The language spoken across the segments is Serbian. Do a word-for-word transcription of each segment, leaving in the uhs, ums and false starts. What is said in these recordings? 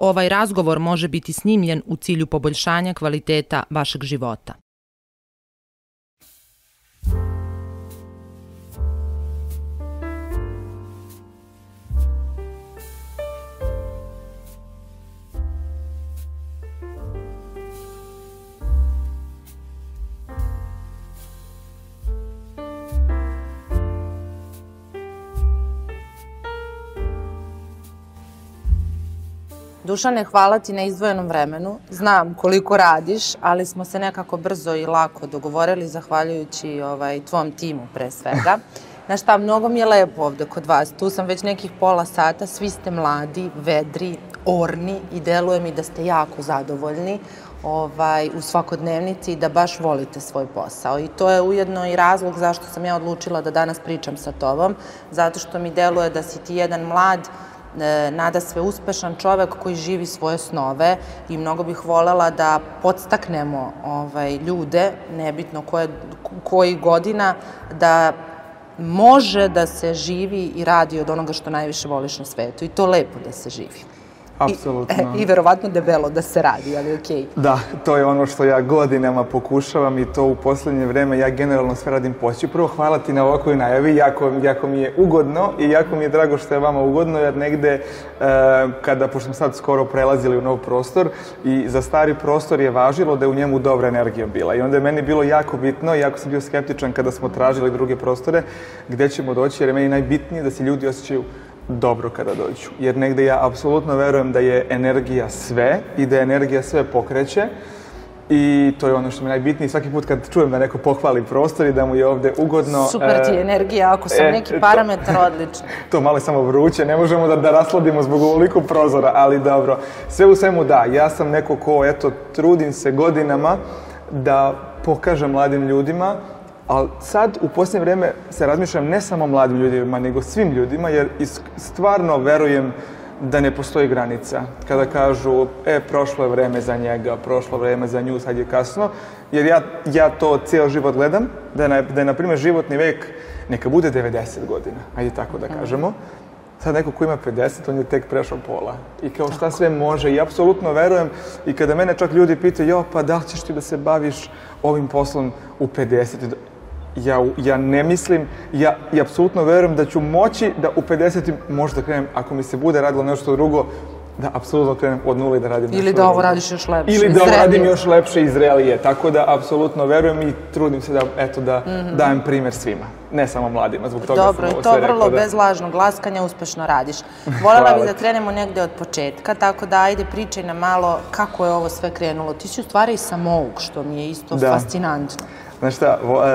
Ovaj razgovor može biti snimljen u cilju poboljšanja kvaliteta vašeg života. Dušane, hvala ti na izdvojenom vremenu. Znam koliko radiš, ali smo se nekako brzo i lako dogovorili, zahvaljujući ovaj, tvom timu pre svega. Znaš šta, mnogo mi je lepo ovde kod vas. Tu sam već nekih pola sata, svi ste mladi, vedri, orni i deluje mi da ste jako zadovoljni ovaj, u svakodnevnici i da baš volite svoj posao. I to je ujedno i razlog zašto sam ja odlučila da danas pričam sa tobom, zato što mi deluje da si ti jedan mlad, nada sve uspešan čovek koji živi svoje snove i mnogo bih volela da podstaknemo ovaj, ljude, nebitno koje, koji godina, da može da se živi i radi od onoga što najviše voliš na svetu. I to lepo da se živi. Apsolutno. I, I verovatno debelo da se radi, ali okej. Da, to je ono što ja godinama pokušavam i to u poslednje vreme ja generalno sve radim poći. Prvo, hvala ti na ovakvoj najavi, jako, jako mi je ugodno i jako mi je drago što je vama ugodno, jer negde, e, kada, pošto smo sad skoro prelazili u nov prostor, i za stari prostor je važilo da je u njemu dobra energija bila. I onda je meni bilo jako bitno, jako sam bio skeptičan kada smo tražili druge prostore, gde ćemo doći, jer je meni najbitnije da se ljudi osjećaju dobro kada dođu. Jer negde ja apsolutno verujem da je energija sve i da je energija sve pokreće i to je ono što mi je najbitnije. Svaki put kad čujem da neko pohvali prostor i da mu je ovde ugodno... Super ti je energija, ako sam e, neki parametar, to, odlično. To malo je samo vruće, ne možemo da, da rasladimo zbog ovoliko prozora, ali dobro. Sve u svemu da, ja sam neko ko, eto, trudim se godinama da pokažem mladim ljudima. Ali sad, u posljednje vreme, se razmišljam ne samo mladim ljudima, nego svim ljudima, jer stvarno verujem da ne postoji granica. Kada kažu, e, prošlo je vreme za njega, prošlo vreme za nju, sad je kasno, jer ja, ja to cijel život gledam, da je, da je, na primjer, životni vek neka bude devedeset godina, ajde tako da kažemo. Sad neko ko ima pedeset, on je tek prešao pola. I kao šta sve može. I apsolutno verujem, i kada mene čak ljudi pitaju, jo, pa da li ćeš ti da se baviš ovim poslom u pedeset? Ja, ja ne mislim, ja, ja apsolutno verujem da ću moći da u pedeset možda krenem, ako mi se bude radilo nešto drugo, da apsolutno krenem od nule i da radim nešto drugo. Ili da ovo radiš još lepše. Ili da ovo radim još lepše i zrelije. Tako da apsolutno verujem i trudim se da, eto, da mm-hmm. dajem primjer svima. Ne samo mladima, zbog toga Dobro, sam ovo sve rekao. Dobro, i to vrlo da... bez lažnog laskanja uspešno radiš. Voljela bih da krenemo negde od početka, tako da ajde pričaj nam malo kako je ovo sve krenulo. Ti si u stvari i samouk, što mi je isto da. fascinantno. Znaš šta,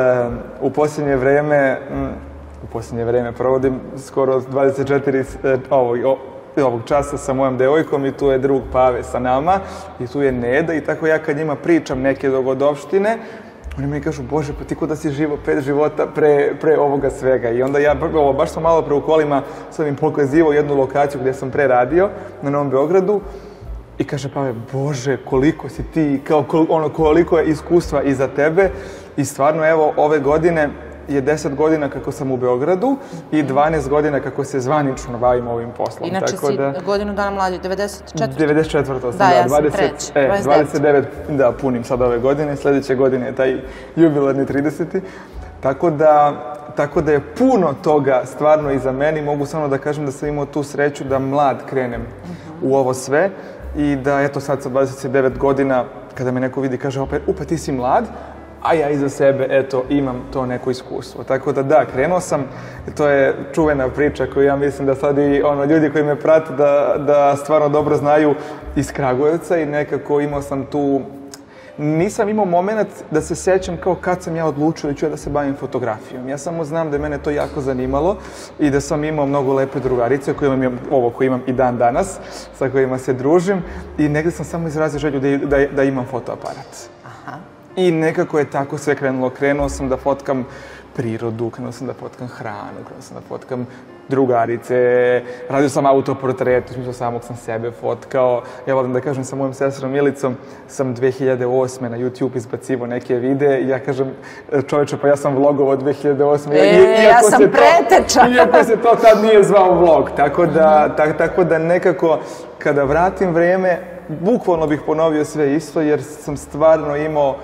u posljednje vreme, u posljednje vreme provodim skoro dvadeset četiri ovog, ovog časa sa mojom devojkom i tu je drug Pave sa nama i tu je Neda i tako ja kad njima pričam neke dogodovštine, oni mi kažu, Bože, pa ti ko da si živo pet života pre, pre ovoga svega. I onda ja, ovo, baš sam malo pre u kolima, sam im pokazivao jednu lokaciju gdje sam pre radio na Novom Beogradu. I kaže Pave, Bože, koliko si ti, kao, ono, koliko je iskustva iza tebe. I stvarno, evo, ove godine je deset godina kako sam u Beogradu i dvanaest godina kako se zvanično bavim ovim poslom. Inače tako si da, godinu dana mlađi, devedeset četvrta. devedeset četvrta sam, da, da, ja sam dvadeset, treći, e, dvadeset devet. dvadeset devet, da, punim sad ove godine, sljedeće godine je taj jubilarni trideseti. Tako da, tako da je puno toga stvarno iza meni. Mogu samo da kažem da sam imao tu sreću da mlad krenem uh-huh. u ovo sve. I da, eto, sad sa dvadeset devet godina, kada me neko vidi, kaže opet, upa, ti si mlad, a ja iza sebe, eto, imam to neko iskustvo. Tako da, da, krenuo sam, to je čuvena priča koju ja mislim da sad i ono, ljudi koji me prate da, da stvarno dobro znaju iz Kragujevca i nekako imao sam tu, nisam imao moment da se sećam kao kad sam ja odlučio da ću ja da se bavim fotografijom. Ja samo znam da je mene to jako zanimalo i da sam imao mnogo lepe drugarice, koje imam, ovo koje imam i dan danas, sa kojima se družim i negdje sam samo izrazio želju da, da, da imam fotoaparat. Aha. I nekako je tako sve krenulo. Krenuo sam da fotkam prirodu, krenuo sam da fotkam hranu, krenuo sam da fotkam drugarice, radio sam autoportret, u smislu samog sam sebe fotkao. Ja volim da kažem, sa mojom sestrom Milicom sam dve hiljade osme na YouTube izbacivo neke videe i ja kažem, čoveče, pa ja sam vlogovao dve hiljade osme. E, ja sam preteča. Iako se to tad nije zvao vlog. Tako da, tak, tako da nekako, kada vratim vreme, bukvalno bih ponovio sve isto, jer sam stvarno imao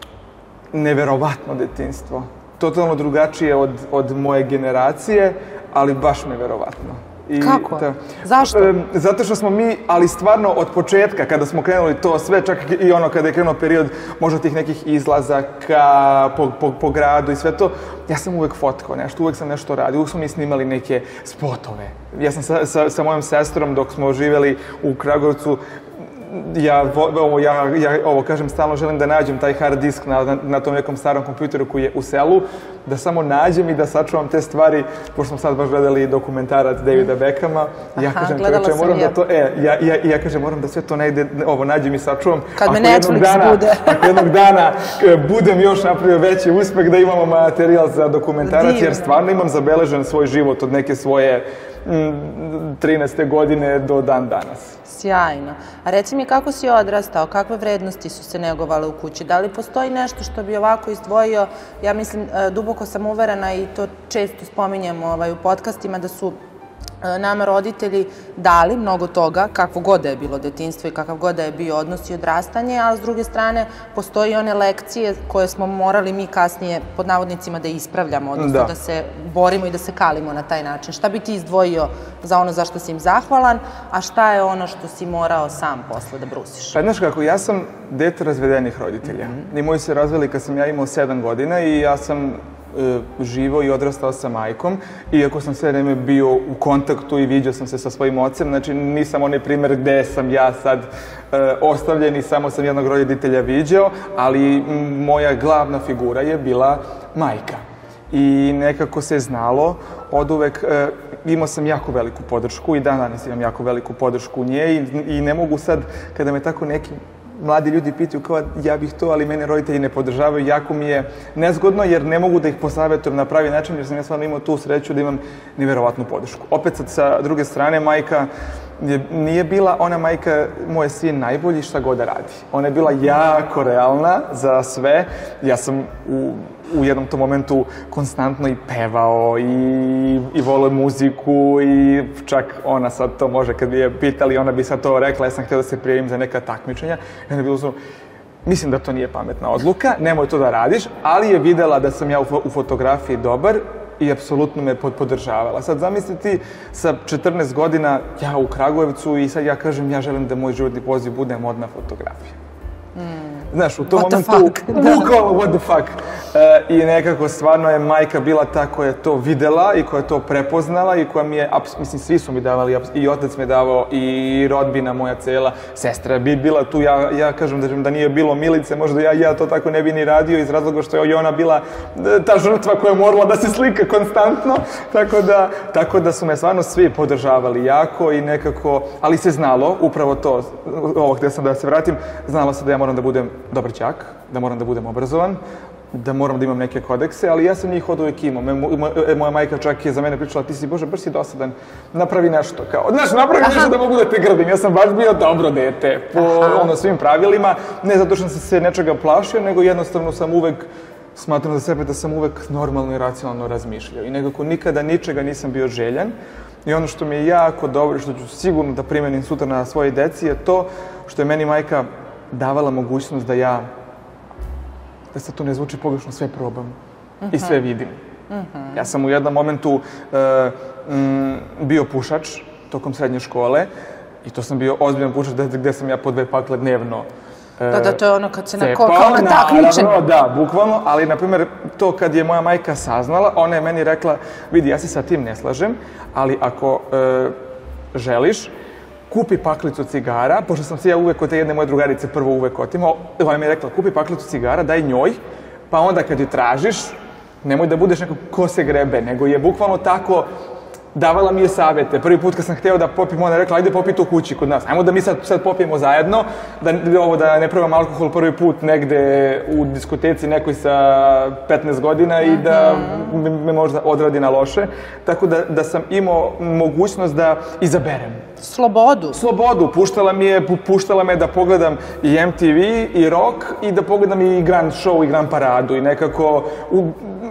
neverovatno detinjstvo. Totalno drugačije od, od moje generacije, ali baš neverovatno. I, kako? Ta, zašto? Zato što smo mi, ali stvarno od početka, kada smo krenuli to sve, čak i ono kada je krenuo period možda tih nekih izlazaka po, po, po gradu i sve to, ja sam uvek fotkao nešto, uvek sam nešto radio, uvek smo mi snimali neke spotove. Ja sam sa, sa, sa mojom sestrom, dok smo živjeli u Kragujevcu, ja ovo, ja, ja ovo kažem stalno, želim da nađem taj hard disk na, na, na tom nekom starom kompjuteru koji je u selu, da samo nađem i da sačuvam te stvari, pošto smo sad baš gledali dokumentarac Davida Beckhama. Ja Aha, kažem, čovječe, moram ja. da to, e, ja, ja, ja kažem, moram da sve to negde, ovo, nađem i sačuvam. Kad ako me Netflix dana, bude. Ako jednog dana budem još napravio veći uspeh da imamo materijal za dokumentarac, jer stvarno imam zabeležen svoj život od neke svoje trinaeste godine do dan danas. Sjajno. A reci mi, kako si odrastao, kakve vrednosti su se negovale u kući? Da li postoji nešto što bi ovako izdvojio? Ja mislim, duboko sam uverena i to često spominjem ovaj, u podcastima, da su nama roditelji dali mnogo toga, kakvo god da je bilo detinjstvo i kakav god da je bio odnos i odrastanje, ali s druge strane postoji one lekcije koje smo morali mi kasnije pod navodnicima da ispravljamo, odnosno da, da se borimo i da se kalimo na taj način. Šta bi ti izdvojio za ono za što si im zahvalan, a šta je ono što si morao sam posle da brusiš? Pa znaš kako, ja sam dete razvedenih roditelja. Mm-hmm. I moji se razveli kad sam ja imao sedam godina i ja sam živo i odrastao sa majkom, iako sam sve vreme bio u kontaktu i viđao sam se sa svojim ocem, znači nisam onaj primer gde sam ja sad e, ostavljen i samo sam jednog roditelja viđao, ali moja glavna figura je bila majka. I nekako se znalo od uvek, e, imao sam jako veliku podršku i dan danas imam jako veliku podršku nje i, i ne mogu sad, kada me tako neki mladi ljudi pitaju kao ja bih to, ali mene roditelji ne podržavaju, jako mi je nezgodno jer ne mogu da ih posavjetujem na pravi način jer sam ja stvarno imao tu sreću da imam neverovatnu podršku. Opet sad sa druge strane, majka je, nije bila ona majka, moj sin najbolji šta god da radi. Ona je bila jako realna za sve. Ja sam u, u jednom tom momentu konstantno i pevao i, i volio muziku i čak ona sad to može, kad bi je pitali, ona bi sad to rekla, ja sam htio da se prijavim za neka takmičenja. I onda je bilo uzmano, mislim da to nije pametna odluka, nemoj to da radiš, ali je videla da sam ja u, u fotografiji dobar i apsolutno me podržavala. Sad zamisli ti sa četrnaest godina ja u Kragujevcu i sad ja kažem ja želim da moj životni poziv bude modna fotografija. Mm. Znaš, u tom what momentu, bukvalno what the fuck. E, I nekako stvarno je majka bila ta koja je to videla i koja je to prepoznala i koja mi je, mislim, svi su mi davali, i otac mi je davao, i rodbina moja cela, sestra bi bila tu, ja, ja kažem da, da nije bilo Milice, možda ja, ja to tako ne bi ni radio iz razloga što je ona bila ta žrtva koja je morala da se slika konstantno, tako da, tako da su me stvarno svi podržavali jako i nekako, ali se znalo, upravo to, ovo gde sam da se vratim, znalo se da ja moram da budem dobar đak, da moram da budem obrazovan, da moram da imam neke kodekse, ali ja sam njih od uvijek imao. Moja majka čak je za mene pričala, ti si, Bože, baš si dosadan, napravi nešto, kao, znaš, napravi nešto da mogu da te grdim. Ja sam baš bio dobro dete, po ono, svim pravilima, ne zato što sam se nečega plašio, nego jednostavno sam uvek, smatram za sebe da sam uvek normalno i racionalno razmišljao i nekako nikada ničega nisam bio željan. I ono što mi je jako dobro, što ću sigurno da primenim sutra na svoje deci, je to što je meni majka davala mogućnost da ja, da se to ne zvuči pogrešno, sve probam uh-huh. i sve vidim. Uh-huh. Ja sam u jednom momentu uh, m, bio pušač tokom srednje škole i to sam bio ozbiljan pušač gde sam ja po dve pakle dnevno uh, Da, da, to je ono kad se na kao na takmičenju. Da, bukvalno, ali na primjer to kad je moja majka saznala, ona je meni rekla, vidi, ja se sa tim ne slažem, ali ako uh, želiš, kupi paklicu cigara, pošto sam se ja uvek od te jedne moje drugarice prvo uvek otimao, ona mi je rekla, kupi paklicu cigara, daj njoj, pa onda kad ju tražiš, nemoj da budeš neko ko se grebe, nego je bukvalno tako, davala mi je savjete. Prvi put kad sam hteo da popijem, ona je rekla, ajde popi to kući kod nas. Ajmo da mi sad, sad popijemo zajedno, da, ovo, da ne probam alkohol prvi put negde u diskoteci nekoj sa petnaest godina i da me, me možda odradi na loše. Tako da, da sam imao mogućnost da izaberem. Slobodu. Slobodu. Puštala mi je, puštala me da pogledam i em te ve i rock i da pogledam i Grand Show i Grand Paradu i nekako... U,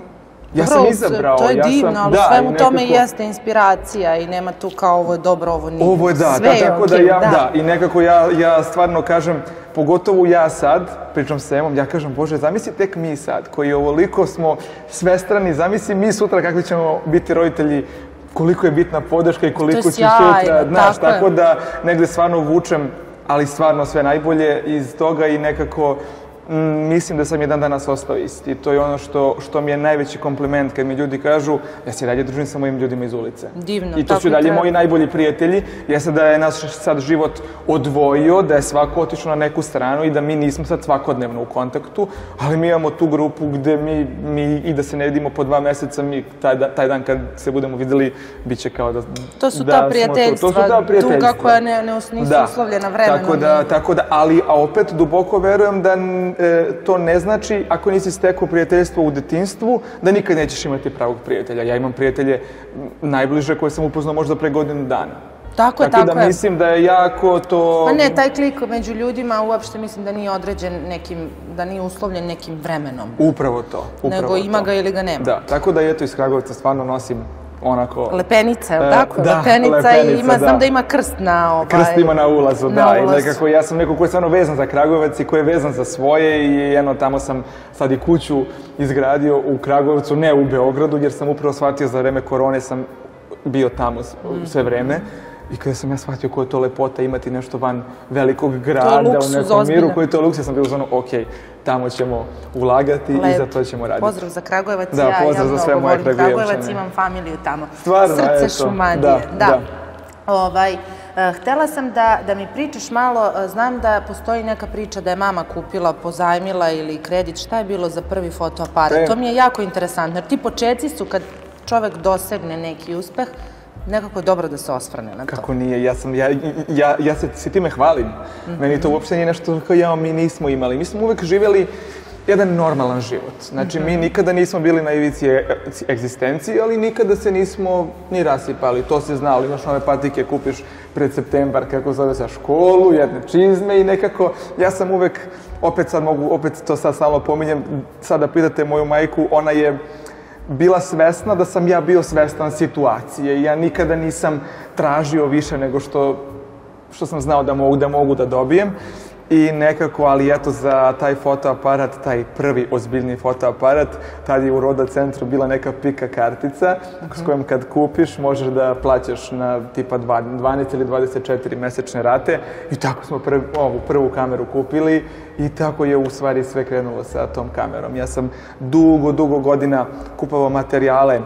Ja sam izabrao. To je ja divno, sam, ali da, svemu nekako, tome jeste inspiracija i nema tu kao ovo je dobro, ovo nije. Ovo je da, sve da, je tako okay, da ja, da. da, i nekako ja, ja stvarno kažem, pogotovo ja sad, pričam s Emom, ja kažem, Bože, zamisli tek mi sad, koji ovoliko smo svestrani, zamisli mi sutra kakvi ćemo biti roditelji, koliko je bitna podrška i koliko će sutra, znaš, tako, tako da negde stvarno vučem, ali stvarno sve najbolje iz toga i nekako mislim da sam jedan danas ostao isti. To je ono što, što mi je najveći kompliment kad mi ljudi kažu ja se dalje družim sa mojim ljudima iz ulice. Divno. I to su dalje moji najbolji prijatelji. Jeste da je nas sad život odvojio, da je svako otišao na neku stranu i da mi nismo sad svakodnevno u kontaktu, ali mi imamo tu grupu gde mi, mi i da se ne vidimo po dva meseca, mi taj, taj dan kad se budemo videli, bit će kao da... To su da ta prijateljstva, to, to su ta prijateljstva. duga koja ne, ne, nisu da. uslovljena vremenom. Tako da, tako da, ali a opet duboko verujem da E, to ne znači, ako nisi stekao prijateljstvo u detinjstvu, da nikad nećeš imati pravog prijatelja. Ja imam prijatelje najbliže koje sam upoznao možda pre godinu dana. Tako je, tako, tako da je. mislim da je jako to... Pa ne, taj klik među ljudima uopšte mislim da nije određen nekim, da nije uslovljen nekim vremenom. Upravo to. Upravo nego ima to. ga ili ga nema. Da, tako da eto iz Kragujevca stvarno nosim onako... Lepenica, je li e, tako? Da, lepenica, lepenica, i ima, da. Znam da ima krst na ovaj... Krst ima na ulazu, na da. ulazu. I nekako ja sam neko ko je stvarno vezan za Kragujevac i ko je vezan za svoje i jedno tamo sam sad i kuću izgradio u Kragujevcu, ne u Beogradu, jer sam upravo shvatio za vreme korone sam bio tamo sve vreme. I kada sam ja shvatio koja je to lepota imati nešto van velikog grada, luksuz, u nekom ozbiljno. miru, koji je to luks, ja sam bio u zonu, ok, tamo ćemo ulagati Lep. i za to ćemo raditi. Pozdrav za Kragujevac, da, ja, pozdrav ja za sve mnogo moje volim Kragujevac, imam familiju tamo. Stvarno, Srce eto. Šumadije. Da, da. da. Ovaj, uh, htela sam da, da mi pričaš malo, uh, znam da postoji neka priča da je mama kupila, pozajmila ili kredit, šta je bilo za prvi fotoaparat? E. To mi je jako interesantno, jer ti početci su kad čovek dosegne neki uspeh, nekako je dobro da se osvrne na to. Kako nije, ja sam, ja, ja, ja se, se time hvalim. Mm-hmm. Meni to uopšte nije nešto kao ja, mi nismo imali. Mi smo uvek živjeli jedan normalan život. Znači, mm-hmm. mi nikada nismo bili na ivici egzistencije, ali nikada se nismo ni rasipali. To se znalo, imaš nove patike, kupiš pred septembar, kako zove sa školu, jedne čizme i nekako, ja sam uvek, opet sad mogu, opet to sad stalno pominjem, sada pitate moju majku, ona je bila svesna da sam ja bio svestan situacije. Ja nikada nisam tražio više nego što, što sam znao da mogu, da mogu da dobijem. I nekako, ali eto za taj fotoaparat, taj prvi ozbiljni fotoaparat, tad je u Roda centru bila neka pika kartica s kojom kad kupiš možeš da plaćaš na tipa dvanaest ili dvadeset četiri mesečne rate i tako smo prvi, ovu prvu kameru kupili i tako je u stvari sve krenulo sa tom kamerom. Ja sam dugo, dugo godina kupovao materijale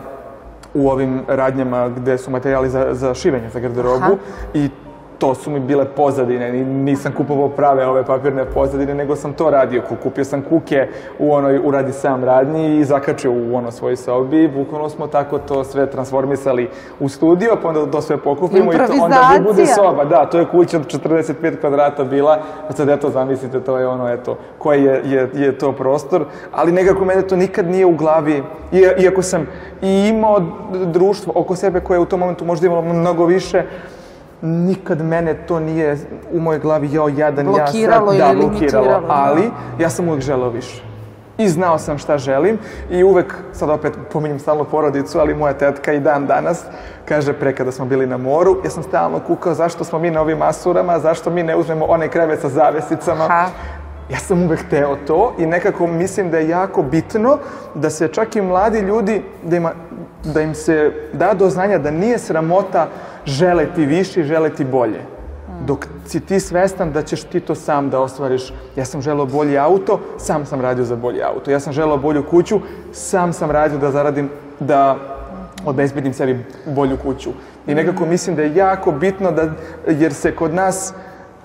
u ovim radnjama gde su materijali za, za šivenje, za garderobu. Aha. I to su mi bile pozadine, nisam kupovao prave ove papirne pozadine, nego sam to radio. Kupio sam kuke u onoj uradi sam radnji i zakačio u ono svoj sobi. Bukvalno smo tako to sve transformisali u studio, pa onda to sve pokupimo i to onda bude soba. Da, to je kuća od četrdeset pet kvadrata bila, pa sad eto zamislite, to je ono, eto, koji je, je, je to prostor, ali nekako mene to nikad nije u glavi, iako sam i imao društvo oko sebe koje u tom momentu možda imalo mnogo više, nikad mene to nije u mojoj glavi jao jadan, ja sad, da, blokiralo, ali ja sam uvek želeo više. I znao sam šta želim i uvek, sad opet pominjem stalno porodicu, ali moja tetka i dan danas kaže pre kada smo bili na moru, ja sam stalno kukao zašto smo mi na ovim asurama, zašto mi ne uzmemo onaj krevet sa zavesicama. Aha. Ja sam uvek hteo to i nekako mislim da je jako bitno da se čak i mladi ljudi, da, ima, da im se da do znanja da nije sramota želeti više i želeti bolje. Dok si ti svestan da ćeš ti to sam da ostvariš. Ja sam želeo bolji auto, sam sam radio za bolji auto. Ja sam želeo bolju kuću, sam sam radio da zaradim, da obezbedim sebi bolju kuću. I nekako mislim da je jako bitno da, jer se kod nas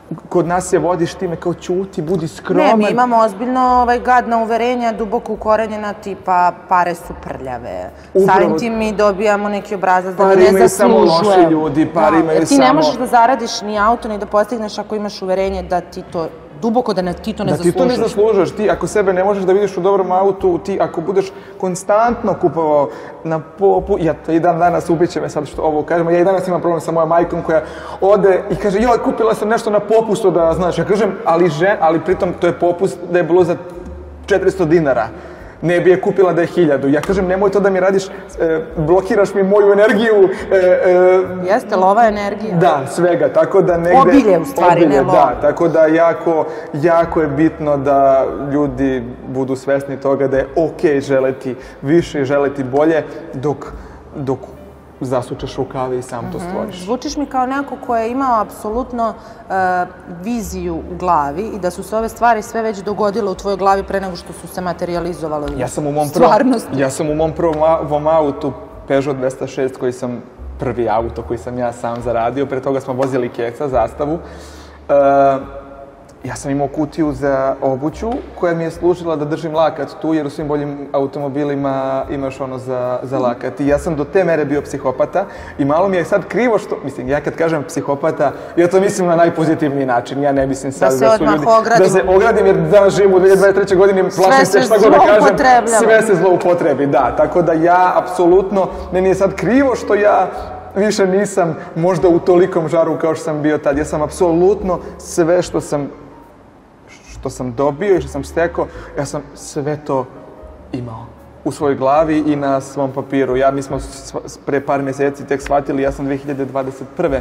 kod nas se vodiš time kao ćuti, budi skroman. Ne, mi imamo ozbiljno ovaj, gadna uverenja, duboko ukorenjena, tipa pare su prljave. Samim tim mi dobijamo neki obrazac da mi ne zaslužuje. Pare imaju samo loši ljudi, pare imaju samo... Ti ne možeš da zaradiš ni auto, ni da postigneš ako imaš uverenje da ti to... Duboko da ti to ne zaslužuješ. Da ti to ne zaslužuješ. Ti ako sebe ne možeš da vidiš u dobrom autu, ti ako budeš konstantno kupovao na popu... Ja i dan danas ubiće me sad što ovo kažem. Ja i danas imam problem sa mojom majkom koja ode i kaže joj, kupila sam nešto na popustu da znaš. Ja kažem, ali žen, ali pritom to je popust da je bilo za četiristo dinara. Ne bi je kupila da je hiljadu. Ja kažem, nemoj to da mi radiš, e, blokiraš mi moju energiju. E, e, Jeste, lova energija. Da, svega, tako da negde... Obilje, u stvari, obilje, ne lova. Da, tako da jako, jako je bitno da ljudi budu svesni toga da je okej želeti više i želeti bolje, dok, dok zasučeš rukave i sam to stvoriš. Zvučiš mi kao neko ko je imao apsolutno uh, viziju u glavi i da su se ove stvari sve već dogodile u tvojoj glavi pre nego što su se materializovale u ja sam u mom stvarnosti. Prvom, ja sam u mom prvom autu Peugeot dvesta šest koji sam, prvi auto koji sam ja sam zaradio, pre toga smo vozili keca, zastavu. Uh, Ja sam imao kutiju za obuću koja mi je služila da držim lakat tu, jer u svim boljim automobilima imaš ono za, za lakat. I ja sam do te mere bio psihopata i malo mi je sad krivo što, mislim, ja kad kažem psihopata, ja to mislim na najpozitivniji način. Ja ne mislim sad da, da su ljudi... Ogradim. Da se ogradim, jer danas živim u dvije hiljade dvadeset trećoj godini, plašim se šta god da kažem, sve se zloupotrebi, da. Tako da ja, apsolutno, meni je sad krivo što ja više nisam možda u tolikom žaru kao što sam bio tad. Ja sam apsolutno sve što sam što sam dobio i što sam stekao, ja sam sve to imao u svojoj glavi i na svom papiru. Ja, mi smo pre par mjeseci tek shvatili, ja sam dve hiljade dvadeset prve.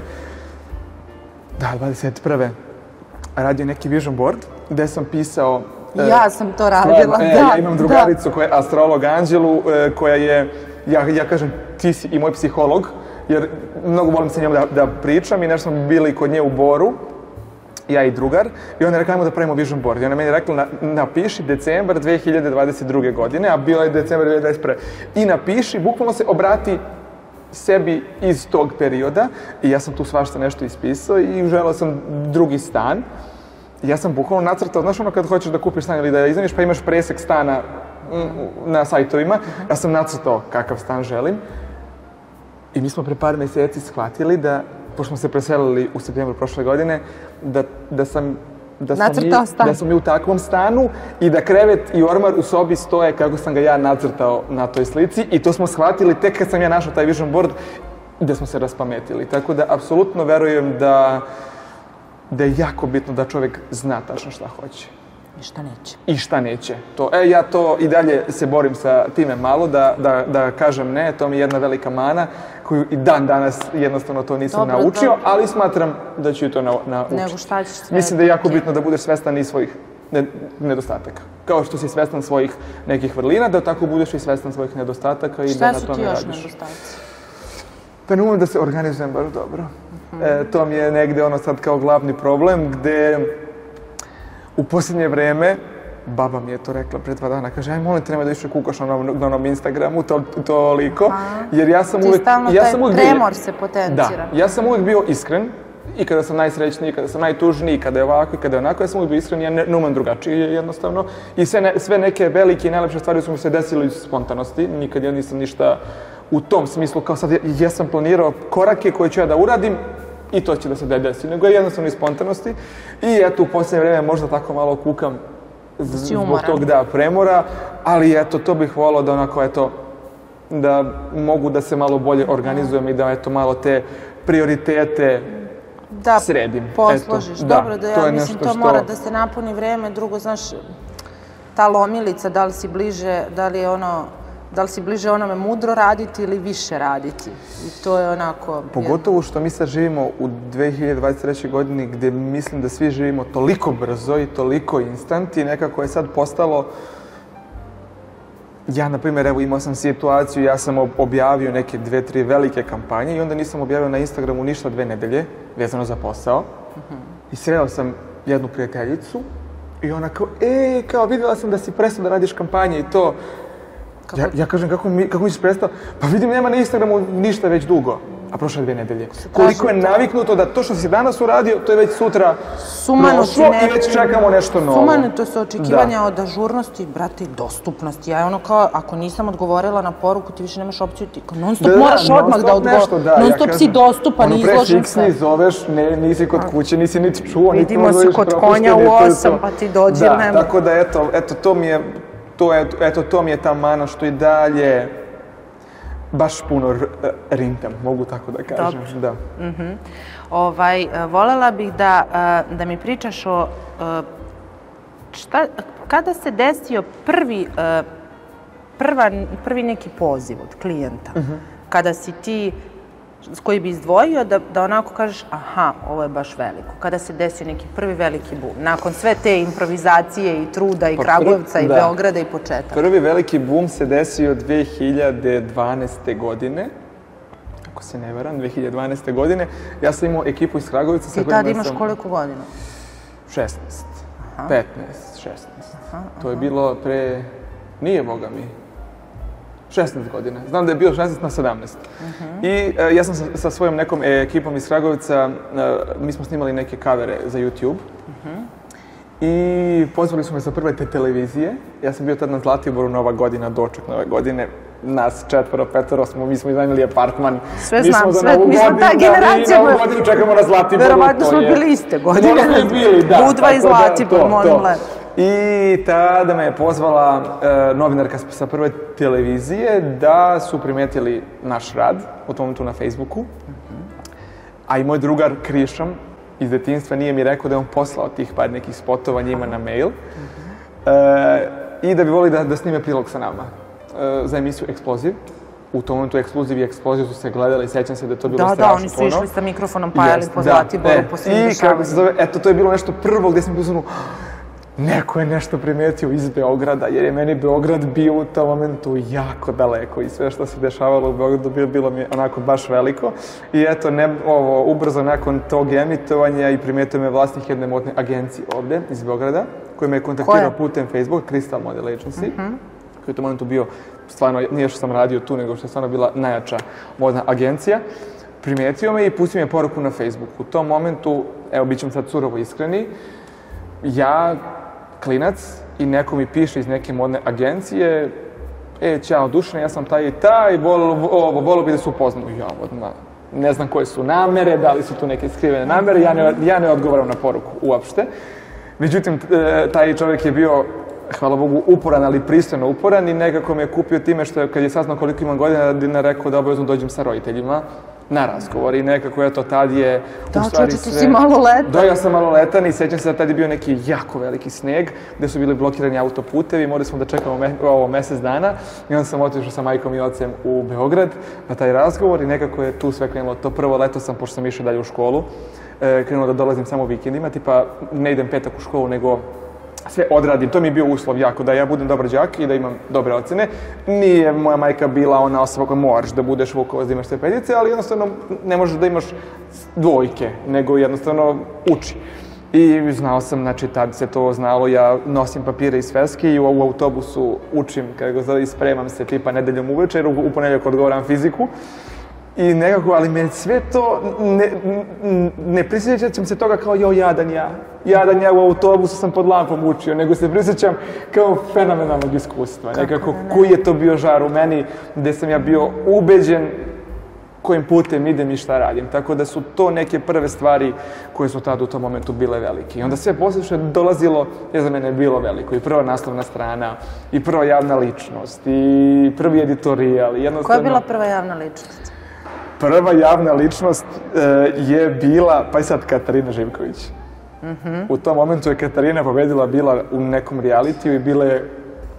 Da, dvadeset prve. radio neki vision board gde sam pisao... Ja sam to radila, da. Ja imam drugaricu koja je astrolog Anđelu, koja je, ja, ja kažem, ti si i moj psiholog, jer mnogo volim sa njom da, da pričam i nešto smo bili kod nje u Boru, ja i drugar, i ona je rekla, ajmo da pravimo vision board. I ona meni je rekla, na, napiši decembar dve hiljade dvadeset druge godine, a bilo je decembar dve hiljade dvadeset prve. I napiši, bukvalno se obrati sebi iz tog perioda. I ja sam tu svašta nešto ispisao i želeo sam drugi stan. Ja sam bukvalno nacrtao, znaš ono kad hoćeš da kupiš stan ili da iznajmiš, pa imaš presek stana na sajtovima. Ja sam nacrtao kakav stan želim. I mi smo pre par mjeseci shvatili da, pošto smo se preselili u septembru prošle godine, da, da sam da smo, mi, da smo mi u takvom stanu i da krevet i ormar u sobi stoje kako sam ga ja nacrtao na toj slici. I to smo shvatili tek kad sam ja našao taj vision board gde smo se raspametili. Tako da, apsolutno verujem da, da je jako bitno da čovjek zna tačno šta hoće. I šta neće. I šta neće. To, e, ja to i dalje se borim sa time malo, da, da, da kažem ne, to mi je jedna velika mana, koju i dan danas jednostavno to nisam dobro, naučio, dobro. Ali smatram da ću to na, naučiti. Nego šta ćeš sve... Mislim da je jako bitno da budeš svestan i svojih ne, nedostataka. Kao što si svestan svojih nekih vrlina, da tako budeš i svestan svojih nedostataka i šta da na tome radiš. Šta su ti još nedostaci? Pa ne umem da se organizujem baš dobro. Uh-huh. E, to mi je negde ono sad kao glavni problem, gde u posljednje vreme, baba mi je to rekla pre dva dana, kaže, aj molim te nemoj da više kukaš na onom, na onom Instagramu, to, toliko, jer ja sam uvijek... Ti stalno ja taj tremor se potencira. Da, ja sam uvijek bio iskren, i kada sam najsrećniji, i kada sam najtužniji, i kada je ovako, i kada je onako, ja sam uvijek bio iskren, ja ne, ne umem drugačije jednostavno. I sve, ne, sve neke velike i najlepše stvari su mi se desile iz spontanosti, nikad ja nisam ništa u tom smislu, kao sad, ja, ja sam planirao korake koje ću ja da uradim, i to će da se desi, nego je jednostavno iz spontanosti. I eto, u posljednje vreme možda tako malo kukam zbog tog da premora, ali eto, to bih volao da onako, eto, da mogu da se malo bolje organizujem i da, eto, malo te prioritete da sredim. Posložiš. Eto, dobro, da, ja to mislim, to što... mora da se napuni vreme. Drugo, znaš, ta lomilica, da li si bliže, da li je ono... Da li si bliže onome mudro raditi ili više raditi? I to je onako... Pogotovo što mi sad živimo u dve hiljade dvadeset trećoj godini gdje mislim da svi živimo toliko brzo i toliko instant i nekako je sad postalo... Ja, na primjer, evo imao sam situaciju, ja sam objavio neke dve, tri velike kampanje i onda nisam objavio na Instagramu ništa dve nedelje, vezano za posao. Uh-huh. I sreo sam jednu prijateljicu i ona kao, e, kao vidjela sam da si prestao da radiš kampanje i to... Ja, ja kažem, kako mi, kako mi si prestao? Pa vidim, nema na Instagramu ništa već dugo. A a prošle dve nedelje. Koliko je naviknuto da to što si danas uradio, to je već sutra prošlo i već čekamo nešto novo. Sumanuto su očekivanja od ažurnosti, brate, i dostupnosti. Ja je ono kao, ako nisam odgovorila na poruku, ti više nemaš opciju, ti non stop moraš odmah da odgovoriš. Non stop si dostupan i izložen sve. Ono pre zoveš, nisi kod kuće, nisi niti čuo, niti vidimo se kod konja u osam, pa ti dođi nema. Da, tako da eto, eto, to mi je, to je, eto, to mi je ta mana što i dalje baš puno rintam, mogu tako da kažem. Da. Ovaj, volela bih da, da mi pričaš o šta, kada se desio prvi, prva, prvi neki poziv od klijenta, kada si ti, koji bi izdvojio da, da onako kažeš aha, ovo je baš veliko. Kada se desio neki prvi veliki bum, nakon sve te improvizacije i truda i Kragujevca i Beograda i početka. Prvi veliki bum se desio dve hiljade dvanaeste. godine, ako se ne varam, dve hiljade dvanaeste. godine. Ja sam imao ekipu iz Kragujevca. I tada imaš koliko godina? šesnaest, petnaest, šesnaest. To je bilo pre, nije boga mi, šesnaest godina. Znam da je bio šesnaest na sedamnaest. I ja sam sa svojom nekom ekipom iz Kragujevca, mi smo snimali neke kavere za YouTube. I pozvali su me sa prve te televizije. Ja sam bio tad na Zlatiboru, Nova godina, doček Nove godine. Nas četvoro, petoro smo, mi smo iznajmili apartman. Sve znam, sve, mi smo ta generacija. Mi Novu godinu čekamo na Zlatiboru. Verovatno smo bili iste godine. Možda smo bili, da. Budva i Zlatibor, molim lepo. I tada me je pozvala novinarka sa prve televizije da su primetili naš rad, u tom momentu na Facebooku. A i moj drugar Krišom iz detinjstva nije mi rekao da je on poslao tih par nekih spotova njima na mail. I da bi volili da snime prilog sa nama za emisiju Eksploziv. U tom momentu Eksploziv i Eksploziv su se gledali i sjećam se da je to bilo strašno puno. Da, da, oni su išli sa mikrofonom, pajali po Zlatiboru, po svim dešavanjima. I kako se zove, eto, to je bilo nešto prvo gdje sam bio zonu, neko je nešto primetio iz Beograda, jer je meni Beograd bio u tom momentu jako daleko i sve što se dešavalo u Beogradu bilo mi onako baš veliko. I eto, ubrzo nakon tog emitovanja i primetio me vlasnik jedne modne agencije ovde iz Beograda, koji me je kontaktirao putem Facebooka, Crystal Model Agency, koji je u tom momentu bio, stvarno, nije što sam radio tu, nego što je stvarno bila najjača modna agencija. Primetio me i pustio mi je poruku na Facebooku. U tom momentu, evo, bit ćemo sad surovo iskreni, ja, klinac, i neko mi piše iz neke modne agencije, e, ćao Dušan, ja sam taj i taj, volio bi da se upoznamo. Ja, odmah, ne znam koje su namere, da li su tu neke skrivene namere, ja ne odgovaram na poruku uopšte. Međutim, taj čovjek je bio, hvala Bogu, uporan, ali pristojno uporan i nekako me je kupio time što kad je saznao koliko imam godina, rekao da obavezno dođem sa roditeljima na razgovor i nekako, eto, tad je u stvari sve... Da, čuči, ti si maloletan. Da, ja sam maloletan i sjećam se da tad je bio neki jako veliki sneg gde su bili blokirani autoputevi, morali smo da čekamo ovo mesec dana i onda sam otišao sa majkom i ocem u Beograd na taj razgovor i nekako je tu sve krenulo. To prvo leto sam, pošto sam išao dalje u školu, krenulo da dolazim samo vikendima, tipa ne idem petak u školu, nego sve odradim. To mi je bio uslov jako, da ja budem dobar đak i da imam dobre ocene. Nije moja majka bila ona osoba koja moraš da budeš Vukovac, da imaš sve petice, ali jednostavno ne možeš da imaš dvojke, nego jednostavno uči. I znao sam, znači tad se to znalo, ja nosim papire iz sveske i u autobusu učim, kada ga zove, spremam se tipa nedeljom uvečer, u ponedjeljak odgovaram fiziku. I nekako, ali me sve to, ne prisjećam se toga kao jo, jadan ja. Jadan ja u autobusu sam pod lampom učio, nego se prisjećam kao fenomenalnog iskustva. Nekako, koji je to bio žar u meni, gde sam ja bio ubeđen kojim putem idem i šta radim. Tako da su to neke prve stvari koje su tada u tom momentu bile velike. I onda sve posle što je dolazilo, je za mene bilo veliko. I prva naslovna strana, i prva javna ličnost, i prvi editorijal. Koja je bila prva javna ličnost? Prva javna ličnost je bila, pa i sad, Katarina Živković. U tom momentu je Katarina pobedila, bila u nekom realitiju i bila je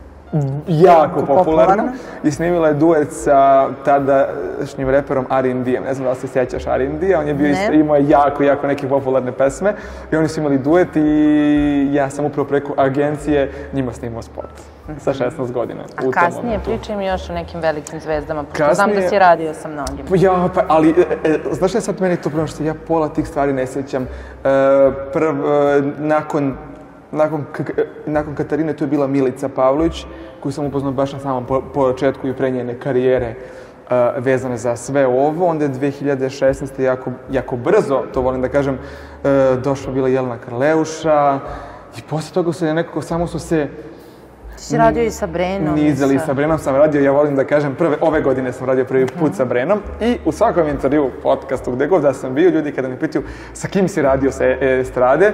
jako popularna i snimila je duet sa tadašnjim reperom R and D-em. Ne znam da li se sjećaš R and D-a, on je bio isto, imao jako, jako neke popularne pesme i oni su imali duet i ja sam upravo preko agencije njima snimao spot sa šesnaest godina. A kasnije pričaj mi još o nekim velikim zvezdama, pošto znam da si radio sa mnogima. Ja, pa, ali, znaš što je sad meni to prvo što ja pola tih stvari ne sjećam. Prv, nakon Nakon, nakon Katarine tu je bila Milica Pavlović, koju sam upoznao baš na samom početku i pre njene karijere vezane za sve ovo. Onda je dve hiljade šesnaeste. jako, jako brzo, to volim da kažem, došla bila Jelena Karleuša i posle toga su nekako samo su se... Ti si radio i sa Brenom. Nizeli i sa Brenom sam radio, ja volim da kažem, prve, ove godine sam radio prvi put sa Brenom i u svakom intervju, podcastu, gde god da sam bio, ljudi kada mi pitaju sa kim si radio sa estrade,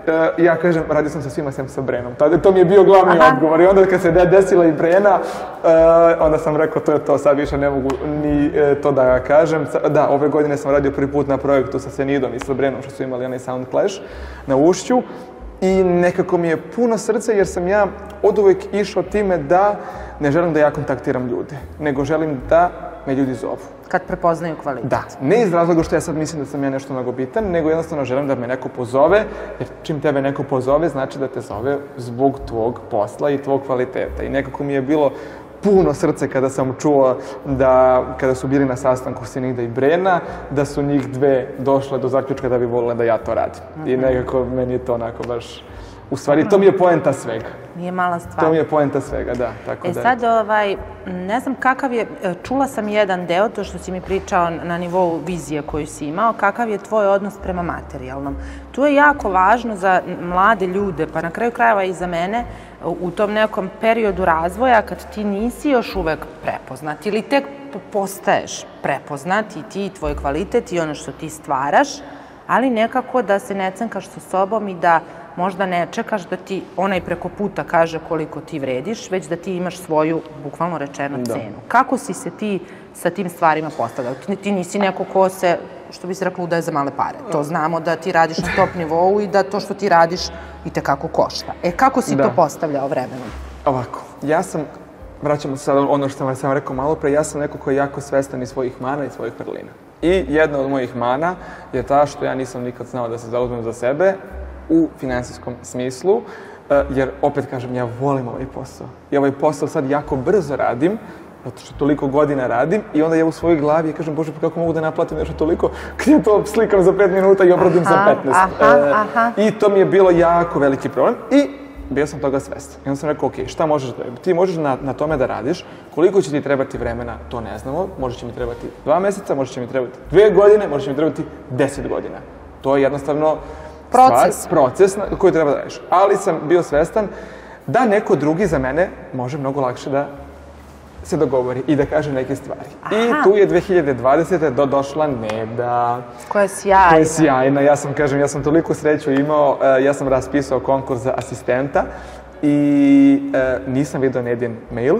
ja kažem, radio sam sa svima sem sa Brenom. Tada to mi je bio glavni odgovor i onda kad se desila i Brena, onda sam rekao to je to, sad više ne mogu ni to da kažem. Da, ove godine sam radio prvi put na projektu sa Senidom i sa Brenom, što su imali onaj Sound Clash na Ušću. I nekako mi je puno srce jer sam ja oduvek išao time da ne želim da ja kontaktiram ljude, nego želim da me ljudi zovu. Kad prepoznaju kvalitet. Da, ne iz razloga što ja sad mislim da sam ja nešto mnogo bitan, nego jednostavno želim da me neko pozove, jer čim tebe neko pozove, znači da te zove zbog tvog posla i tvog kvaliteta. I nekako mi je bilo puno srce kada sam čuo da, kada su bili na sastanku Senida i Brena, da su njih dve došle do zaključka da bi volile da ja to radim. I nekako meni je to onako baš... U stvari, to mi je poenta svega. Nije mala stvar. To mi je poenta svega, da. Tako e da... sad, ovaj, ne znam kakav je, čula sam jedan deo, to što si mi pričao na nivou vizije koju si imao, kakav je tvoj odnos prema materijalnom. Tu je jako važno za mlade ljude, pa na kraju krajeva i za mene, u tom nekom periodu razvoja, kad ti nisi još uvek prepoznat ili tek postaješ prepoznat i ti, i tvoj kvalitet i ono što ti stvaraš, ali nekako da se ne cenkaš sa sobom i da možda ne čekaš da ti onaj preko puta kaže koliko ti vrediš, već da ti imaš svoju, bukvalno rečeno, cenu. Kako si se ti sa tim stvarima postavljao? Ti nisi neko ko se, što bi se reklo, udaje za male pare. To znamo da ti radiš na top nivou i da to što ti radiš i tekako košta. E, kako si to postavljao vremenom? Ovako, ja sam, vraćamo se sad ono što sam vam rekao malo pre, ja sam neko koji je jako svestan i svojih mana i svojih vrlina. I jedna od mojih mana je ta što ja nisam nikad znao da se zauzmem za sebe u finansijskom smislu, jer opet kažem, ja volim ovaj posao. I ovaj posao sad jako brzo radim, zato što toliko godina radim i onda ja u svojoj glavi kažem, Bože, pa kako mogu da naplatim nešto toliko, kad ja to slikam za pet minuta i obradim za petnaest. I to mi je bilo jako veliki problem i bio sam toga svestan. I onda sam rekao, ok, šta možeš da... Ti možeš na tome da radiš, koliko će ti trebati vremena, to ne znamo, možda će mi trebati dva meseca, možda će mi trebati dve godine, možda će mi trebati deset godina. To je jednostavno proces, proces koji treba da radiš. Ali sam bio svestan da neko drugi za mene može mnogo lakše da se dogovori i da kaže neke stvari. I tu je dve hiljade dvadesete. došla Neda. Koja je sjajna. Koja je sjajna. Ja sam, kažem, ja sam toliko sreću imao, ja sam raspisao konkurs za asistenta i nisam vidio Nedin mail.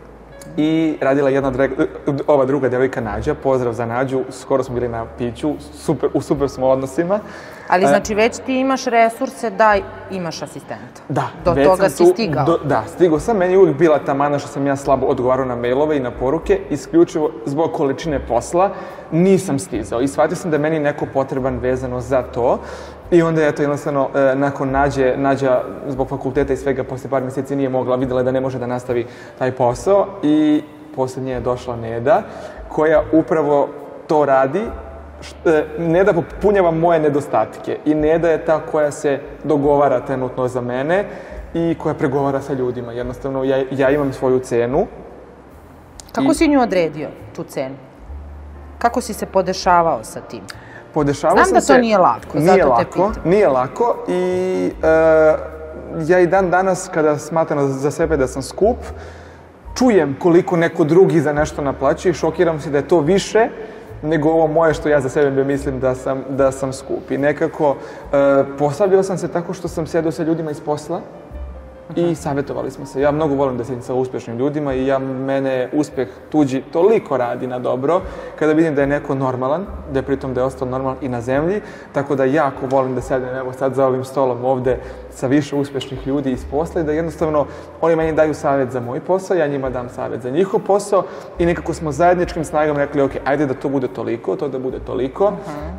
I radila jedna ova druga devojka Nađa, pozdrav za Nađu, skoro smo bili na piću, u super smo odnosima. Ali znači već ti imaš resurse da imaš asistenta? Da. Do toga si stigao? Da, stigao sam. Meni je uvijek bila ta mana što sam ja slabo odgovarao na mailove i na poruke, isključivo zbog količine posla nisam stizao. I shvatio sam da je meni neko potreban vezano za to. I onda je to jednostavno, nakon Nađe, Nađa zbog fakulteta i svega, posle par mjeseci nije mogla, videla da ne može da nastavi taj posao i posle nje je došla Neda, koja upravo to radi. Neda popunjava moje nedostatke i Neda je ta koja se dogovara trenutno za mene i koja pregovara sa ljudima. Jednostavno, ja, ja imam svoju cenu. Kako si nju odredio, tu cenu? Kako si se podešavao sa tim? Podešavao Znam sam da se... to nije lako, nije zato lako, te pitam. Nije lako i uh, ja i dan danas kada smatram za sebe da sam skup, čujem koliko neko drugi za nešto naplaćuje i šokiram se da je to više nego ovo moje što ja za sebe mislim da sam, da sam skup. I nekako uh, postavljao sam se tako što sam sedao sa ljudima iz posla i savjetovali smo se. Ja mnogo volim da sedim sa uspješnim ljudima i ja, mene uspjeh tuđi toliko radi na dobro kada vidim da je neko normalan, da je pritom da je ostao normalan i na zemlji, tako da jako volim da sedim evo sad za ovim stolom ovde sa više uspješnih ljudi iz posla i da jednostavno oni meni daju savjet za moj posao, ja njima dam savjet za njihov posao i nekako smo zajedničkim snagama rekli ok, ajde da to bude toliko, to da bude toliko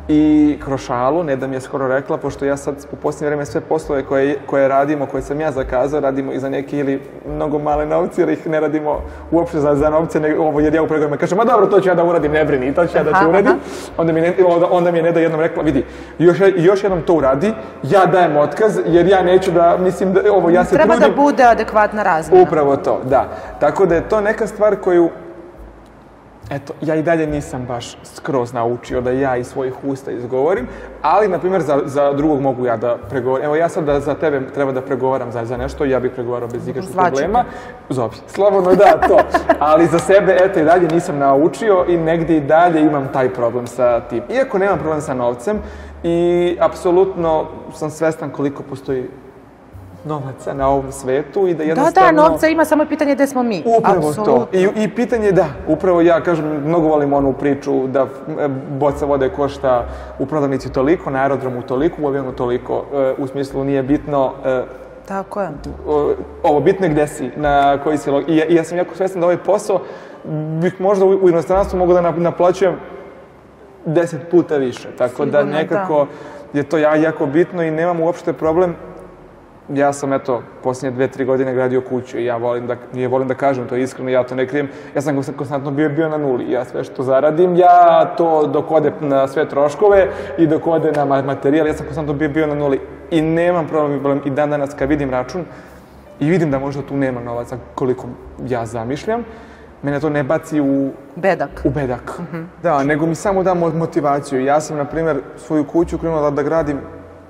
i kroz šalu, Neda mi je skoro rekla, pošto ja sad u posljednje vreme sve poslove koje, koje radimo, koje sam ja zakazao, radimo i za neke ili mnogo male novce, jer ih ne radimo uopšte za, za novce, ne, ovo, jer ja u pregovorima kažem, ma dobro, to ću ja da uradim, ne brini, to ću ja da ću uradim. Onda mi, onda, onda mi je Neda jednom rekla, vidi, još, još jednom to uradi, ja dajem otkaz, jer ja neću da, mislim, da, ovo, ja se Treba trudim... da bude adekvatna razmjena. Upravo to, da. Tako da je to neka stvar koju Eto, ja i dalje nisam baš skroz naučio da ja iz svojih usta izgovorim, ali, na primjer, za, za drugog mogu ja da pregovorim. Evo, ja sad da za tebe treba da pregovaram za, za nešto, ja bih pregovarao bez ikakvih problema. Zovi, slobodno da, to. Ali za sebe, eto, i dalje nisam naučio i negdje i dalje imam taj problem sa tim. Iako nemam problem sa novcem i apsolutno sam svestan koliko postoji novaca na ovom svetu i da jednostavno... Da, da, novca ima, samo je pitanje gde smo mi. Upravo to. I, I pitanje da, upravo ja kažem, mnogo volim onu priču da boca vode košta u prodavnici toliko, na aerodromu toliko, u avionu toliko. U smislu nije bitno... Tako je. Ovo, bitno je gde si, na koji si... I ja, i ja sam jako svestan da ovaj posao bih možda u, u inostranstvu mogu da naplaćujem deset puta više. Tako sigurno, da nekako da. Je to jako bitno i nemam uopšte problem. Ja sam, eto, posljednje dve, tri godine gradio kuću i ja volim da, nije volim da kažem to iskreno, ja to ne krijem. Ja sam konstantno bio, bio na nuli. Ja sve što zaradim, ja to dok ode na sve troškove i dok ode na materijal, ja sam konstantno bio, bio na nuli. I nemam problem, problem. I dan danas kad vidim račun i vidim da možda tu nema novaca koliko ja zamišljam, mene to ne baci u... Bedak. U bedak. Mm-hmm. Da, nego mi samo da motivaciju. Ja sam, na primjer, svoju kuću krenuo da, da gradim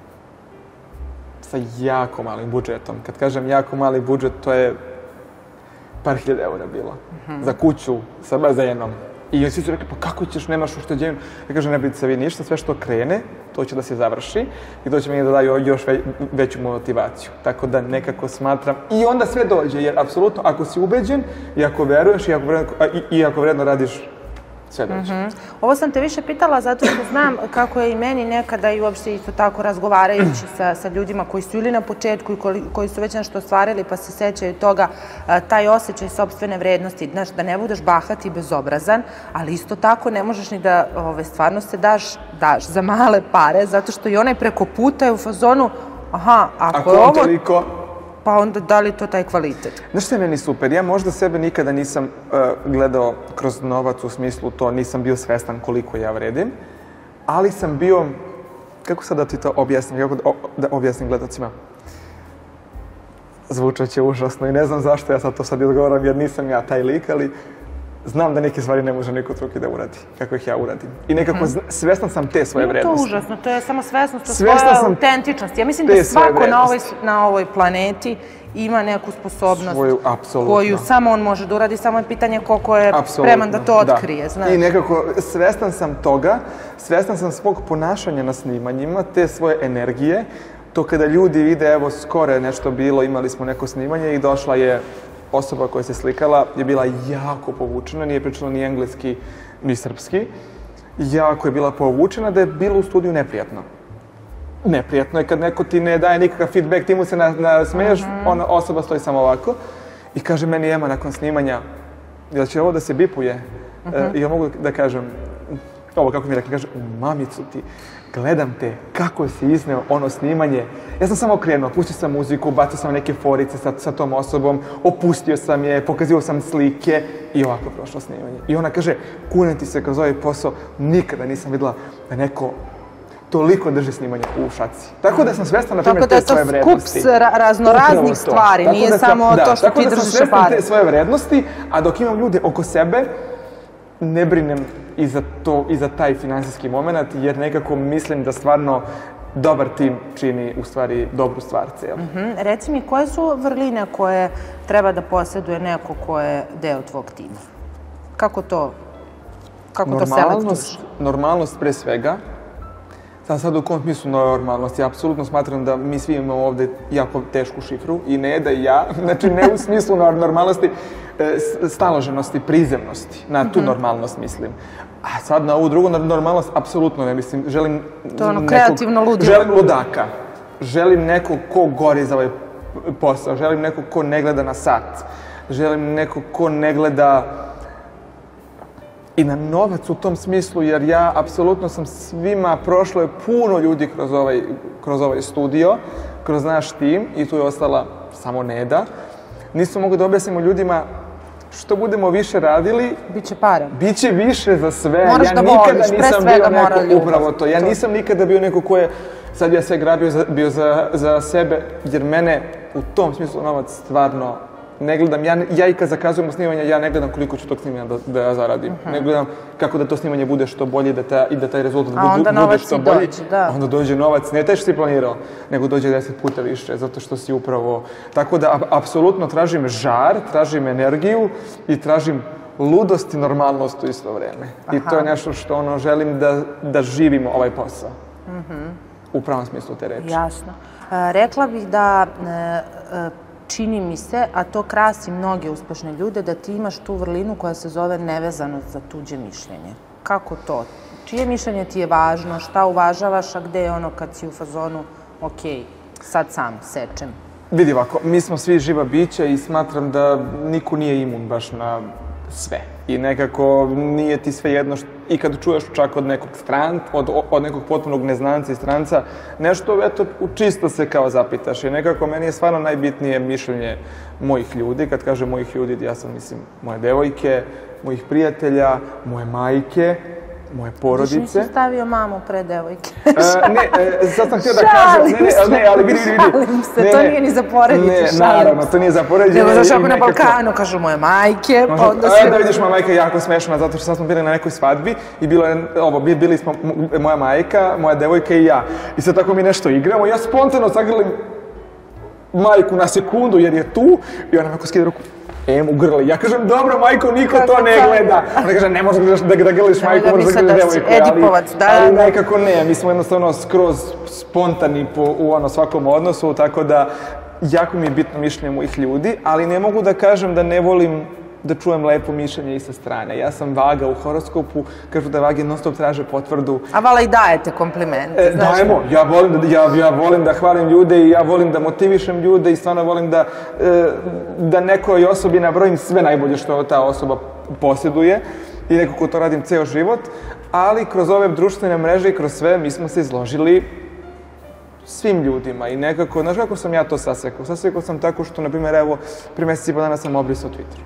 sa jako malim budžetom. Kad kažem jako mali budžet, to je par hiljada eura bilo. Mm-hmm. Za kuću sa bazenom. I svi su rekli, pa kako ćeš, nemaš ušteđenju? Ja kažem, ne brinite se vi ništa, sve što krene, to će da se završi i to će meni da daju još ve, veću motivaciju. Tako da nekako smatram, i onda sve dođe, jer apsolutno, ako si ubeđen i ako veruješ i ako vredno, i, i ako vredno radiš, sve dođe. Mm-hmm. Ovo sam te više pitala zato što znam kako je i meni nekada i uopšte isto tako razgovarajući sa, sa ljudima koji su ili na početku i koji, koji su već nešto ostvarili pa se sećaju toga, taj osjećaj sopstvene vrednosti, znaš, da ne budeš bahat i bezobrazan, ali isto tako ne možeš ni da ove, stvarno se daš, daš za male pare, zato što i onaj preko puta je u fazonu, aha, ako, ako je ovo... Toliko... Pa onda da li to taj kvalitet? Znaš što je meni super? Ja možda sebe nikada nisam uh, gledao kroz novac u smislu to, nisam bio svestan koliko ja vredim, ali sam bio, kako sad da ti to objasnim, kako da, da objasnim gledacima? Zvučat će užasno i ne znam zašto ja sad to sad odgovaram jer nisam ja taj lik, ali znam da neke stvari ne može niko drugi da uradi, kako ih ja uradim. I nekako hmm. svestan sam te svoje vrednosti. To je užasno, to je samo svesnost o svojoj autentičnosti. Ja mislim da svako na ovoj, na ovoj planeti ima neku sposobnost svoju, koju samo on može da uradi, samo je pitanje koliko je apsolutno spreman da to otkrije. Da. Znaš. I nekako svestan sam toga, svestan sam svog ponašanja na snimanjima, te svoje energije. To kada ljudi vide, evo skoro je nešto bilo, imali smo neko snimanje i došla je osoba koja se slikala, je bila jako povučena, nije pričala ni engleski, ni srpski. Jako je bila povučena da je bilo u studiju neprijatno. Neprijatno je kad neko ti ne daje nikakav feedback, ti mu se nasmeješ, mm-hmm. ona osoba stoji samo ovako i kaže meni Ema nakon snimanja, jel će ovo da se bipuje? Mm-hmm. E, I ja mogu da kažem, ovo kako mi rekli, kaže, mamicu ti, gledam te, kako si izneo ono snimanje. Ja sam samo krenuo, pustio sam muziku, bacio sam neke forice sa, sa tom osobom, opustio sam je, pokazio sam slike i ovako prošlo snimanje. I ona kaže, kunem ti se kroz ovaj posao, nikada nisam videla da neko toliko drži snimanje u šaci. Tako da sam svestan, na primjer, te svoje vrednosti. Tako da je to skup raznoraznih stvari, tako nije sam, samo da, to što ti držiš šapare. Tako da sam svestan te svoje vrednosti, a dok imam ljude oko sebe, ne brinem i za, to, i za taj finansijski moment, jer nekako mislim da stvarno dobar tim čini u stvari dobru stvar cijelu. Mm-hmm. Reci mi, koje su vrline koje treba da posjeduje neko ko je deo tvog tima? Kako to, kako to selektuješ? Normalnost pre svega. Sad, sad u kom smislu normalnosti? Ja apsolutno smatram da mi svi imamo ovde jako tešku šifru i ne da i ja, znači ne u smislu normalnosti, staloženosti, prizemnosti, na tu normalnost mislim. A sad na ovu drugu normalnost apsolutno ne mislim. Želim to je ono nekog, kreativno ludilo. Želim ludaka. Želim nekog ko gori za ovaj posao. Želim nekog ko ne gleda na sat. Želim nekog ko ne gleda i na novac u tom smislu, jer ja apsolutno sam svima, prošlo je puno ljudi kroz ovaj, kroz ovaj studio, kroz naš tim i tu je ostala samo Neda. Nismo mogli da objasnimo ljudima što budemo više radili, biće para. Biće više za sve. Moraš ja da nikada voliš, nisam bio neko, upravo to. Ja nisam nikada bio neko ko je, sad ja sve grabio za, bio za, za sebe, jer mene u tom smislu novac stvarno Ne gledam, ja, ja i kad zakazujem snimanje, ja ne gledam koliko ću tog snimanja da, da ja zaradim. Uh-huh. Ne gledam kako da to snimanje bude što bolje da ta, i da taj rezultat bu, bude što bolji. Dođe, da. Onda dođe novac, ne taj što si planirao, nego dođe deset puta više, zato što si upravo... Tako da, apsolutno tražim žar, tražim energiju i tražim ludost i normalnost u isto vreme. Aha. I to je nešto što ono, želim da, da živimo ovaj posao. Uh-huh. U pravom smislu te reči. Jasno. E, rekla bih da e, čini mi se, a to krasi mnoge uspešne ljude, da ti imaš tu vrlinu koja se zove nevezanost za tuđe mišljenje. Kako to? Čije mišljenje ti je važno? Šta uvažavaš, a gde je ono kad si u fazonu ok, sad sam sečem? Vidi ovako, mi smo svi živa bića i smatram da niko nije imun baš na sve. I nekako nije ti sve jedno što, i kad čuješ čak od nekog stranca, od, od nekog potpunog neznanca i stranca, nešto, eto, čisto se kao zapitaš. I nekako meni je stvarno najbitnije mišljenje mojih ljudi. Kad kažem mojih ljudi, ja sam mislim moje devojke, mojih prijatelja, moje majke, moje porodice. Viš nisi stavio mamu pre devojke? e, ne, e, sad sam htio da kažem, ne, ne, ne, ali vidi, vidi, vidi. Šalim se, ne, to nije ni za porediti, ne, šalim naravno, to nije za porediti. Nego zašto ako na Balkanu kažu moje majke, pa onda se... E, da vidiš, moja majka je jako smešna, zato što sad smo bili na nekoj svadbi i bilo je, ovo, bili smo moja majka, moja devojka i ja. I sad tako mi nešto igramo i ja spontano zagrlim majku na sekundu jer je tu i ona neko skida ruku. Em, u grli. Ja kažem, dobro, majko, niko to ne gleda. Ona kaže, ne možeš da, da grliš majku, možeš da grliš devojku. Edipovac, da, ali nekako ne, mi smo jednostavno skroz spontani po, u ono svakom odnosu, tako da jako mi je bitno mišljenje mojih ljudi, ali ne mogu da kažem da ne volim da čujem lepo mišljenje i sa strane. Ja sam vaga u horoskopu, kažu da vage non stop traže potvrdu. A vala i dajete komplimente, e, znaš? Dajemo, ja volim, da, ja, ja volim da hvalim ljude i ja volim da motivišem ljude i stvarno volim da, e, da nekoj osobi nabrojim sve najbolje što ta osoba posjeduje i nekako to radim ceo život, ali kroz ove društvene mreže i kroz sve mi smo se izložili svim ljudima i nekako, znaš kako sam ja to sasekao? Sasekao sam tako što, na primjer, evo, prije mjeseci i po dana sam obrisao Twitter.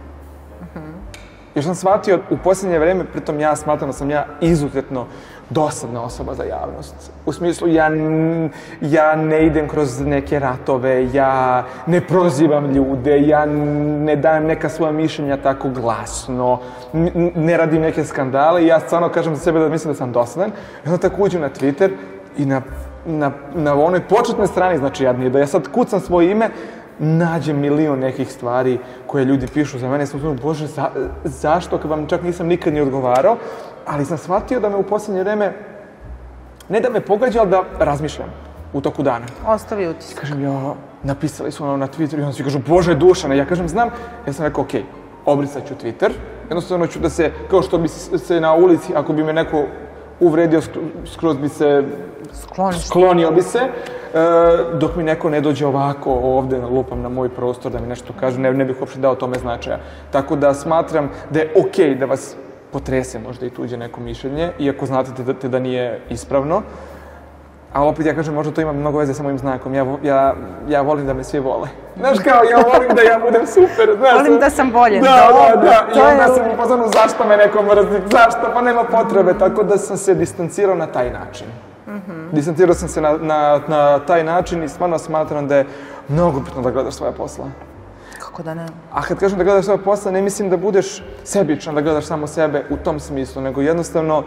Jer sam shvatio u posljednje vreme, pritom ja smatram da sam ja izuzetno dosadna osoba za javnost. U smislu, ja, ja ne idem kroz neke ratove, ja ne prozivam ljude, ja ne dajem neka svoja mišljenja tako glasno, ne radim neke skandale i ja stvarno kažem za sebe da mislim da sam dosadan. I onda tako uđem na Twitter i na, na, na onoj početnoj strani, znači ja, da ja sad kucam svoje ime, nađem milion nekih stvari koje ljudi pišu za mene. Sam uzmano, bože, za, zašto? Kad vam čak nisam nikad ni odgovarao, ali sam shvatio da me u posljednje vreme, ne da me pogađa, ali da razmišljam u toku dana. Ostavi utisak. I kažem, ja, napisali su ono na Twitteru i onda svi kažu, bože, Dušane. Ja kažem, znam. Ja sam rekao, okej, okay, obrisat ću Twitter. Jednostavno ću da se, kao što bi se na ulici, ako bi me neko uvredio, skroz bi se, Skloniš. sklonio bi se. E, dok mi neko ne dođe ovako ovde, lupam na moj prostor, da mi nešto kaže, ne, ne bih uopšte dao tome značaja. Tako da smatram da je okej okay da vas potrese možda i tuđe neko mišljenje, iako znate te da, te da nije ispravno. A opet ja kažem, možda to ima mnogo veze sa mojim znakom. Ja, ja, ja volim da me svi vole. Znaš kao, ja volim da ja budem super. Znaš, volim da sam bolje. Da, da, da. I onda sam u pozornu zašto me neko mrzi, zašto, pa nema potrebe. Tako da sam se distancirao na taj način. Mm-hmm. Distancirao sam se na, na, na taj način i stvarno smatram da je mnogo bitno da gledaš svoje posla. Kako da ne? A kad kažem da gledaš svoje posla, ne mislim da budeš sebičan, da gledaš samo sebe u tom smislu, nego jednostavno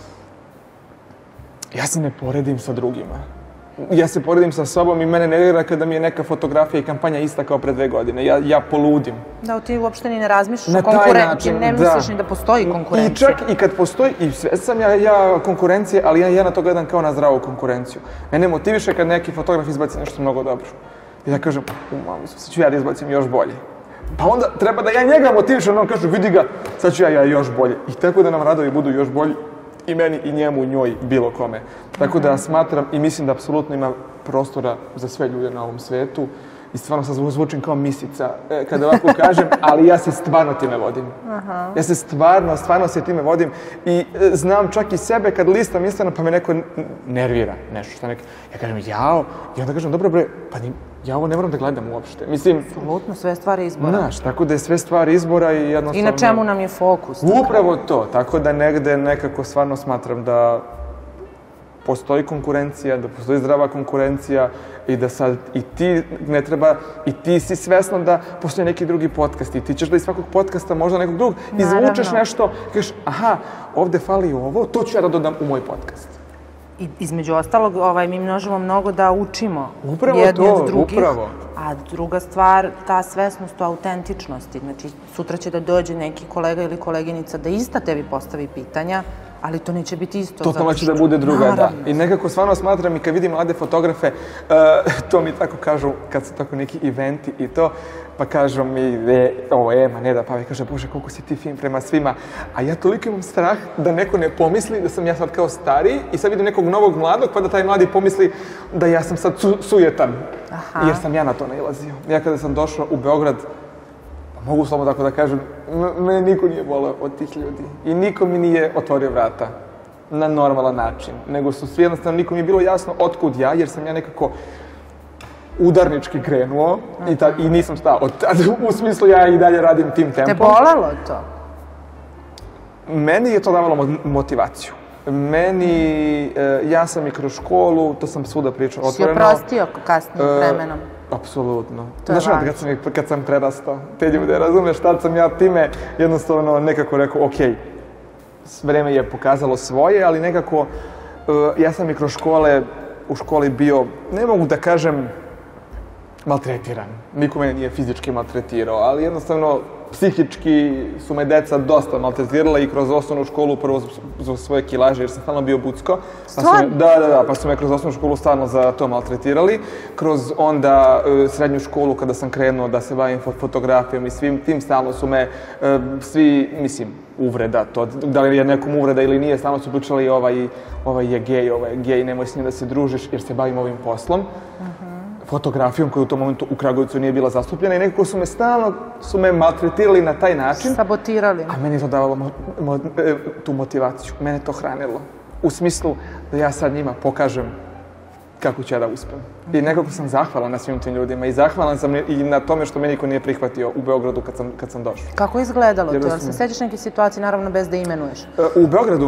ja se ne poredim sa drugima. Ja se poredim sa sobom i mene ne gleda kada mi je neka fotografija i kampanja ista kao pre dve godine. Ja, ja poludim. Da, ti uopšte ni ne razmišljaš o konkurenciji, ne misliš da. Ni da postoji konkurencija. I čak i kad postoji, i sve sam ja, ja konkurencije, ali ja, ja na to gledam kao na zdravu konkurenciju. Mene motiviše kad neki fotograf izbaci nešto mnogo dobro. I ja kažem, umalo, sad ću ja da izbacim još bolje. Pa onda treba da ja njega motivišem, on kaže, vidi ga, sad ću ja, ja još bolje. I tako da nam radovi budu još bolji. I meni, i njemu, njoj, bilo kome. Tako da smatram i mislim da apsolutno ima prostora za sve ljude na ovom svetu. I stvarno sad zvučim kao misica kada ovako kažem, ali ja se stvarno time vodim. Aha. Ja se stvarno, stvarno se time vodim i znam čak i sebe kad listam Instagram pa me neko nervira nešto što neki. Ja kažem jao i onda kažem dobro bre, pa ni, ja ovo ne moram da gledam uopšte. Mislim, apsolutno sve stvari izbora. Znaš, tako da je sve stvari izbora i jednostavno... I na čemu nam je fokus? Upravo to, tako da negde nekako stvarno smatram da postoji konkurencija, da postoji zdrava konkurencija i da sad i ti ne treba, i ti si svesna da postoji neki drugi podcast i ti ćeš da iz svakog podcasta možda nekog drugog izvučeš nešto i kažeš, aha, ovde fali ovo, to ću ja da dodam u moj podcast. I između ostalog, ovaj, mi možemo mnogo da učimo upravo jedni to, od drugih. Upravo. A druga stvar, ta svesnost o autentičnosti. Znači, sutra će da dođe neki kolega ili koleginica da ista tebi postavi pitanja, ali to neće biti isto. Totalno će da bude druga, da. I nekako stvarno smatram i kad vidim mlade fotografe, to mi tako kažu, kad su tako neki eventi i to, pa kažu mi, ovo je, ma ne da, pa mi kaže, bože, koliko si ti fin prema svima. A ja toliko imam strah da neko ne pomisli da sam ja sad kao stariji i sad vidim nekog novog mladog, pa da taj mladi pomisli da ja sam sad sujetan. Jer sam ja na to nailazio. Ja kada sam došao u Beograd, mogu slobodno tako da kažem, mene niko nije voleo od tih ljudi. I niko mi nije otvorio vrata na normalan način. Nego su svi jednostavno, niko mi je bilo jasno otkud ja, jer sam ja nekako udarnički krenuo i, ta, i nisam stao. Od tada, u smislu, ja i dalje radim tim tempom. Te bolelo to? Meni je to davalo motivaciju. Meni, ja sam i kroz školu, to sam svuda pričao otvoreno. Si oprostio kasnijim vremenom? Apsolutno. Znaš, kad sam, kad sam prerastao te ljude, razumeš, tad sam ja time jednostavno nekako rekao, ok, vreme je pokazalo svoje, ali nekako ja sam i kroz škole, u školi bio, ne mogu da kažem, maltretiran. Niko mene nije fizički maltretirao, ali jednostavno psihički su me deca dosta maltretirala i kroz osnovnu školu, prvo za svoje kilaže, jer sam stalno bio bucko. Stvarno? Da, da, da, pa su me kroz osnovnu školu stalno za to maltretirali. Kroz onda srednju školu, kada sam krenuo da se bavim fotografijom i svim tim, stalno su me svi, mislim, uvreda, to, da li je nekom uvreda ili nije, stalno su pričali ovaj, ovaj je gej, ovaj je gej, nemoj s njim da se družiš jer se bavim ovim poslom. Fotografijom koja u tom momentu u Kragujevcu nije bila zastupljena i nekako su me stalno, su me maltretirali na taj način. Sabotirali. A meni je to davalo mo, mo, tu motivaciju, mene to hranilo. U smislu da ja sad njima pokažem kako ću ja da uspem. I nekako sam zahvalan na svim tim ljudima i zahvalan sam i na tome što me niko nije prihvatio u Beogradu kad sam, kad sam došao. Kako je izgledalo to? Jel se sećaš neke situacije, naravno bez da imenuješ? U Beogradu?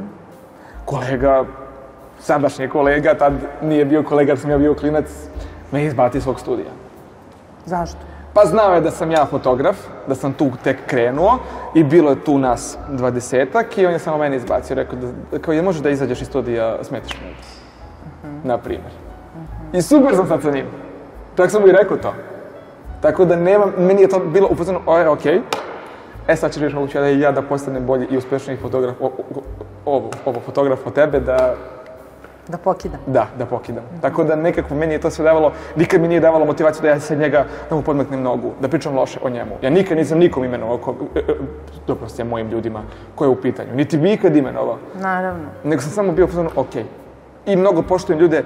Kolega, sadašnji kolega, tad nije bio kolega, jer sam ja bio klinac, me izbati iz svog studija. Zašto? Pa znao je da sam ja fotograf, da sam tu tek krenuo i bilo je tu nas dvadesetak i on je samo mene izbacio. Rekao da, kao je može da izađeš iz studija, smetiš me ovdje. Na primjer. I super sam sad sa njim. Tako sam mu i rekao to. Tako da nema, meni je to bilo upozorno, o, okej, e sad ćeš moguće da i ja da postanem bolji i uspešniji fotograf, ovo, ovo fotograf od tebe, da... Da pokidam. Da, da pokidam. Tako da nekako meni je to sve davalo, nikad mi nije davalo motivaciju da ja se njega, da mu podmetnem nogu, da pričam loše o njemu. Ja nikad nisam nikom imenovao, dobro s mojim ljudima, ko je u pitanju. Niti bi ikad imenovao. Naravno. Nego sam samo bio pozorno, okej. I mnogo poštujem ljude,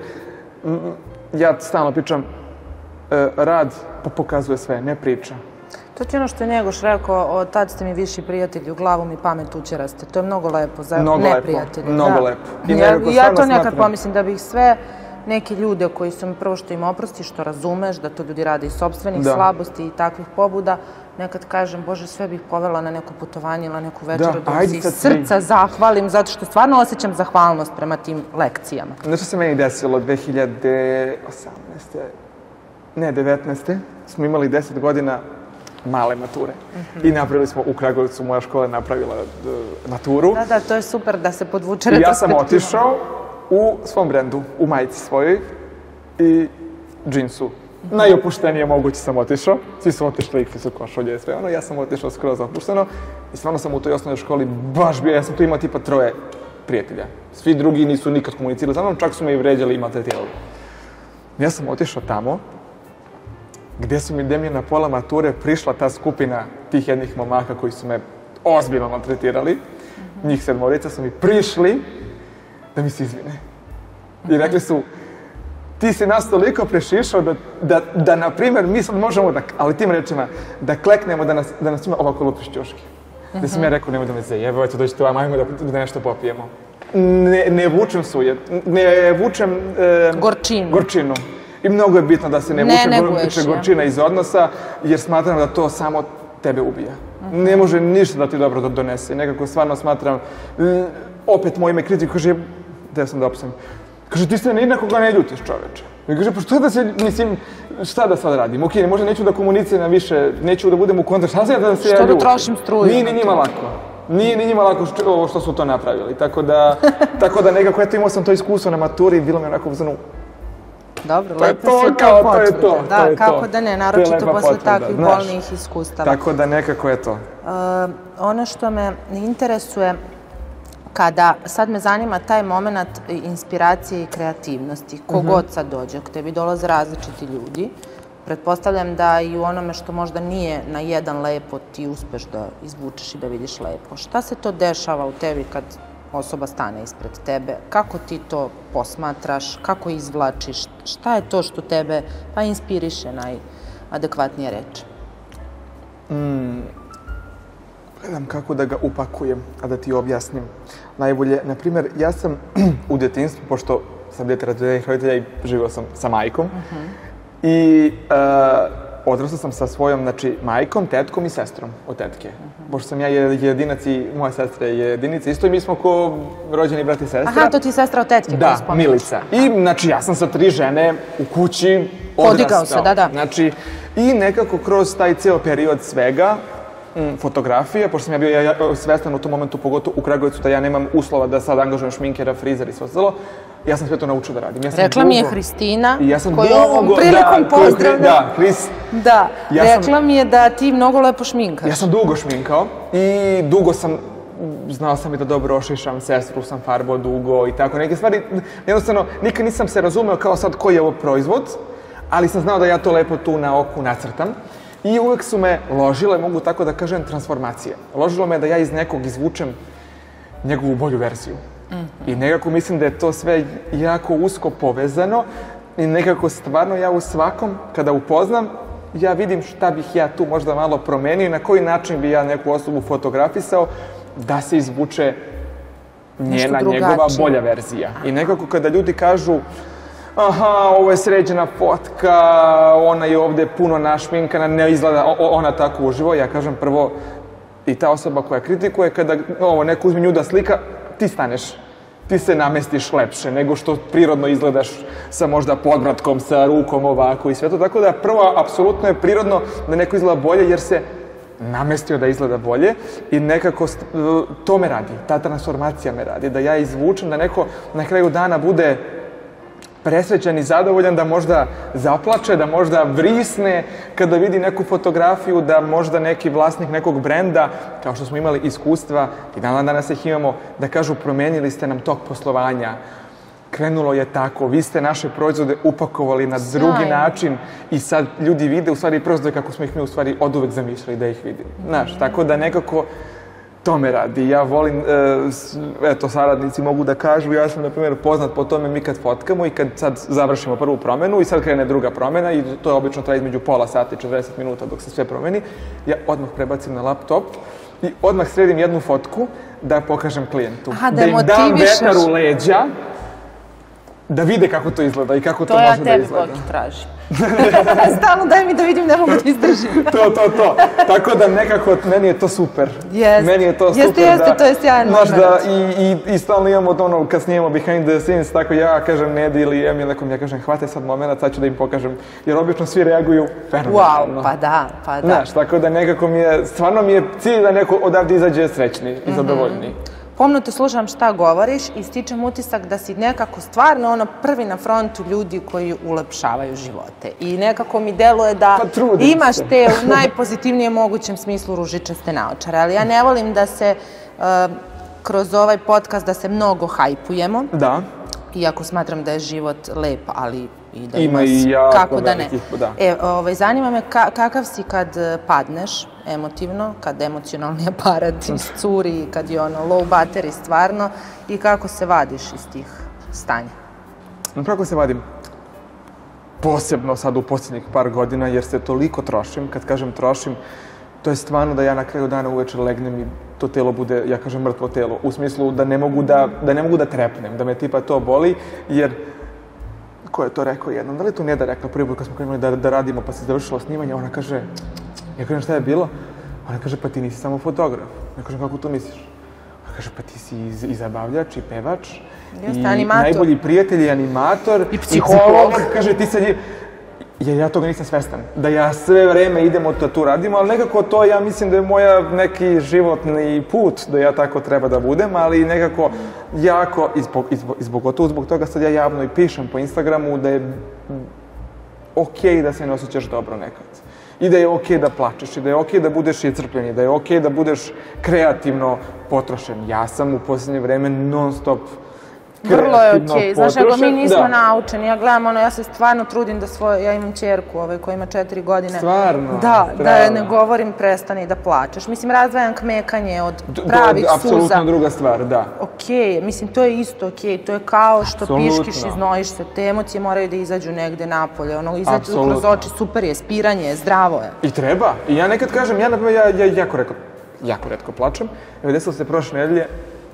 ja stalno pričam, rad pokazuje sve, ne priča. To ti je ono što je Njegoš rekao, tad ste mi viši prijatelji, u glavu mi pamet učeraste. To je mnogo lepo za neprijatelje. Mnogo lepo. I ja to nekad pomislim da bih sve neke ljude koji su mi prvo što im oprosti, što razumeš, da to ljudi rade iz sopstvenih slabosti i takvih pobuda, nekad kažem, Bože, sve bih povela na neko putovanje ili na neku večeru da si iz srca zahvalim, zato što stvarno osjećam zahvalnost prema tim lekcijama. Nešto se meni desilo dve hiljade osamnaeste. ne, devetnaeste. smo imali deset godina male mature. I napravili smo u Kragujevcu, moja škola je napravila maturu. Da, da, to je super da se podvuče retrospektivno. I ja sam otišao u svom brendu, u majici svojoj i džinsu. Najopuštenije moguće sam otišao. Svi su otišli, ikvi su košulje i sve ono. Ja sam otišao skroz opušteno i stvarno sam u toj osnovnoj školi baš bio. Ja sam tu imao tipa troje prijatelja. Svi drugi nisu nikad komunicirali sa mnom, čak su me i vređali i maltretirali. Ja sam otišao tamo, gdje su mi, gdje mi je na pola mature prišla ta skupina tih jednih momaka koji su me ozbiljno maltretirali. Njih sedmorica su mi prišli da mi se izvine. I rekli su, ti si nas toliko prešišao da, da, da na primjer, mi sad možemo, da, ali tim rečima, da kleknemo da nas, da nas ima ovako lupiš ćoški. Gdje sam ja rekao, nemoj da me zajebavate, dođite vam, ajmo da, da nešto popijemo. Ne, ne vučem suje, ne vučem... E, gorčinu. Gorčinu. I mnogo je bitno da se ne, ne vuče gorčina iz odnosa, jer smatram da to samo tebe ubija. Uh-huh. Ne može ništa da ti dobro donese. Nekako stvarno smatram, opet moj ime kritiku kaže, da sam da opsam. Kaže, ti se ni na koga ne ljutiš, čoveče. I kaže, pa što da se, mislim, šta da sad radim? Okej, možda neću da komuniciram više, neću da budem u kontaktu, šta sad da se ja ljutim? Što da trošim struju? Nije ni njima lako. Nije ni njima lako ovo što su to napravili. Tako da, tako da nekako, eto, imao sam to iskustvo na maturi i bilo mi onako uzmano, dobro, to je lepo to, su kao, to to je to, potvrde. to je Da, kako to. da ne, To je naročito lepa posle potvrda, takvih znaš. bolnih iskustava. Tako da nekako je to. Uh, ono što me interesuje, kada, sad me zanima taj moment inspiracije i kreativnosti, kogod sad dođe, k tebi dolaze različiti ljudi, pretpostavljam da i u onome što možda nije na jedan lepo ti uspeš da izvučeš i da vidiš lepo. Šta se to dešava u tebi kad osoba stane ispred tebe? Kako ti to posmatraš? Kako izvlačiš? Šta je to što tebe pa inspiriše, najadekvatnije reč? Mm, gledam kako da ga upakujem, a da ti objasnim. Najbolje, na primjer, ja sam u djetinjstvu, pošto sam dete razvedenih roditelja i živio sam sa majkom, i uh, odrastao sam sa svojom, znači, majkom, tetkom i sestrom od tetke. Pošto sam ja jedinac i moja sestra je jedinica, isto i mi smo ko rođeni brat i sestra. Aha, to ti je sestra od tetke koju spomenuš. Da, Milica. I, znači, ja sam sa tri žene u kući odrastao. Podigao se, da, da. Znači, i nekako kroz taj ceo period svega, m, fotografije, pošto sam ja bio ja, ja, svestan u tom momentu, pogotovo u Kragujevcu, da ja nemam uslova da sad angažujem šminkera, frizer i sve ostalo, ja sam sve to naučio da radim. Ja sam rekla dugo, mi je Hristina, ja sam koju dugo, ovom prilikom da, pozdravljam. Da, Hris. Da, Ja rekla sam, mi je da ti mnogo lepo šminkaš. Ja sam dugo šminkao i dugo sam, znao sam i da dobro ošišam, sestru sam farbao dugo i tako neke stvari. Jednostavno, nikad nisam se razumeo kao sad koji je ovo proizvod, ali sam znao da ja to lepo tu na oku nacrtam. I uvek su me ložile, mogu tako da kažem, transformacije. Ložilo me da ja iz nekog izvučem njegovu bolju verziju. I nekako mislim da je to sve jako usko povezano i nekako stvarno ja u svakom, kada upoznam, ja vidim šta bih ja tu možda malo promenio i na koji način bi ja neku osobu fotografisao da se izvuče njena, njegova bolja verzija. I nekako kada ljudi kažu aha, ovo je sređena fotka, ona je ovde puno našminkana, ne izgleda ona tako uživo, ja kažem prvo i ta osoba koja kritikuje, kada ovo, neko uzme nju da slika, ti staneš, ti se namestiš lepše nego što prirodno izgledaš sa možda podbratkom, sa rukom ovako i sve to. Tako da prvo, apsolutno je prirodno da neko izgleda bolje jer se namestio da izgleda bolje i nekako to me radi, ta transformacija me radi, da ja izvučem, da neko na kraju dana bude presrećan i zadovoljan, da možda zaplače, da možda vrisne kada vidi neku fotografiju, da možda neki vlasnik nekog brenda, kao što smo imali iskustva i dan danas ih imamo, da kažu promenili ste nam tok poslovanja, krenulo je tako, vi ste naše proizvode upakovali na drugi način i sad ljudi vide u stvari proizvode kako smo ih mi u stvari oduvek zamišljali da ih vidi. Znaš, tako da nekako to me radi. Ja volim, eto, saradnici mogu da kažu, ja sam, na primjer, poznat po tome mi kad fotkamo i kad sad završimo prvu promenu i sad krene druga promena i to obično traje između pola sata i četrdeset minuta dok se sve promeni, ja odmah prebacim na laptop i odmah sredim jednu fotku da pokažem klijentu. Aha, da, da im dam vetar u leđa, da vide kako to izgleda i kako to, to može da izgleda. To ja tebi Boki tražim. Stalno daj mi da vidim, ne mogu da izdržim. to, to, to. Tako da nekako, meni je to super. Jeste. Meni je to super. Jeste, jeste, da, to je sjajan moment. Da, i, i, I stalno imamo ono, kad snimamo behind the scenes, tako ja kažem Nedi ili Emil nekom, ja kažem hvataj sad moment, sad ću da im pokažem. Jer obično svi reaguju fenomenalno. Wow, pa da, pa da. Znaš, tako da nekako mi je, stvarno mi je cilj da neko odavde izađe srećni i zadovoljni. Mm-hmm. Pomno te slušam šta govoriš i stičem utisak da si nekako stvarno ono prvi na frontu ljudi koji ulepšavaju živote. I nekako mi deluje da pa, imaš se. te u najpozitivnijem mogućem smislu ružičaste naočare. Ali ja ne volim da se uh, kroz ovaj podcast da se mnogo hajpujemo. Da. Iako smatram da je život lep, ali i da ima i jako kako da ne. Velikih, da. E, ovaj, zanima me ka, kakav si kad padneš emotivno, kad emocionalni aparat iscuri, kad je ono low battery stvarno i kako se vadiš iz tih stanja? Kako se vadim? Posebno sad u posljednjih par godina jer se toliko trošim. Kad kažem trošim, to je stvarno da ja na kraju dana uveče legnem i to telo bude, ja kažem, mrtvo telo. U smislu da ne mogu da, da, ne mogu da trepnem, da me tipa to boli, jer ko je to rekao jednom? Da li to Neda rekla prvi put kad smo krenuli da, da radimo pa se završilo snimanje? Ona kaže, ja kažem šta je bilo? Ona kaže, pa ti nisi samo fotograf. Ja kažem, kako to misliš? Ona kaže, pa ti si i zabavljač i pevač Jeste, animator. Najbolji prijatelj je animator. I psiholog. Kaže, ti sad je... Jer ja toga nisam svestan. Da ja sve vreme idemo da tu radimo, ali nekako to ja mislim da je moja neki životni put, da ja tako treba da budem, ali nekako jako, i zbog, i zbog, i zbog, gotovo zbog toga sad ja javno i pišem po Instagramu da je okej da se ne osjećaš dobro nekad. I da je okej da plačeš, i da je okej da budeš iscrpljen, i da je okej da budeš kreativno potrošen. Ja sam u posljednje vreme non stop Vrlo je okej. Znaš, nego mi nismo naučeni. Ja gledam, ono, ja se stvarno trudim da svoje... Ja imam ćerku ovaj, koja ima četiri godine. Stvarno? Da, da je ne govorim prestani da plačeš. Mislim, razdvajam kmekanje od pravih suza. Apsolutno druga stvar, da. Okej, mislim, to je isto okej. To je kao što piškiš i znojiš se. Te emocije moraju da izađu negde napolje. Ono, izađu kroz oči, super je, spiranje je, zdravo je. I treba. I ja nekad kažem, ja, ja, ja jako retko, jako retko plačem. Evo, desilo se prošle nedelje,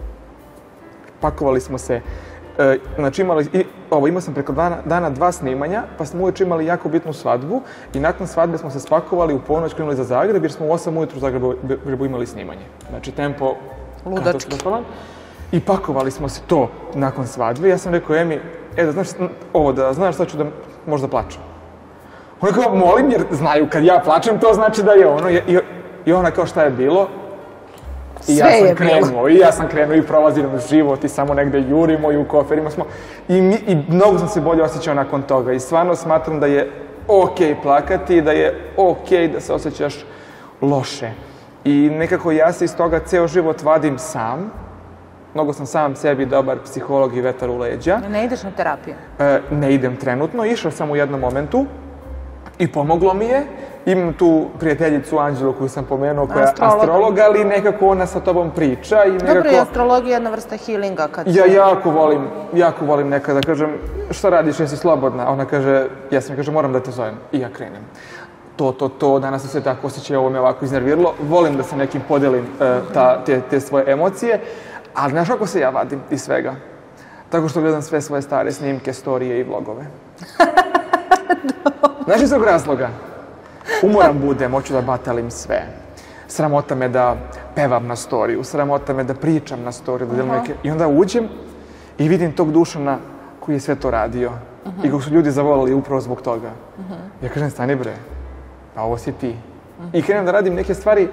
pakovali smo se, e, znači imali, i, ovo, imao sam preko dana, dana dva snimanja, pa smo uveče imali jako bitnu svadbu i nakon svadbe smo se spakovali u ponoć, krenuli za Zagreb jer smo u osam ujutru u Zagrebu imali snimanje. Znači tempo ludački. I pakovali smo se to nakon svadbe. Ja sam rekao Emi, e da znaš ovo, da znaš sad ću da možda plačem. Ona kao, molim, jer znaju kad ja plačem, to znači da je ono. I, i ona kao šta je bilo. I ja sam krenuo, i ja sam krenuo i prolazim život i samo negde jurimo i u koferima smo. I, mi, i mnogo sam se bolje osjećao nakon toga i stvarno smatram da je okej plakati i da je okej da se osjećaš loše. I nekako ja se iz toga ceo život vadim sam. Mnogo sam sam sebi dobar psiholog i vetar u leđa. Ne ideš na terapiju? E, ne idem trenutno, išao sam u jednom momentu i pomoglo mi je. Imam tu prijateljicu Anđelu koju sam pomenuo, koja je astrolog, ali nekako ona sa tobom priča i nekako... Dobro, i astrologija je jedna vrsta healinga kad... Ja jako volim, jako volim nekada, kažem, šta radiš, jesi slobodna? Ona kaže, ja sam kaže, moram da te zovem. I ja krenem. To, to, to, danas sam se tako osjećao, ovo me ovako iznerviralo. Volim da se nekim podelim uh, ta, te, te svoje emocije, ali znaš kako se ja vadim iz svega? Tako što gledam sve svoje stare snimke, storije i vlogove. Znaš iz tog razloga? Umoran budem, hoću da batalim sve. Sramota me da pevam na storiju, sramota me da pričam na storiju, da delim neke... I onda uđem i vidim tog Dušana koji je sve to radio. Uh-huh. I kako su ljudi zavolali upravo zbog toga. Uh-huh. Ja kažem, stani bre, pa ovo si ti. Uh-huh. I krenem da radim neke stvari,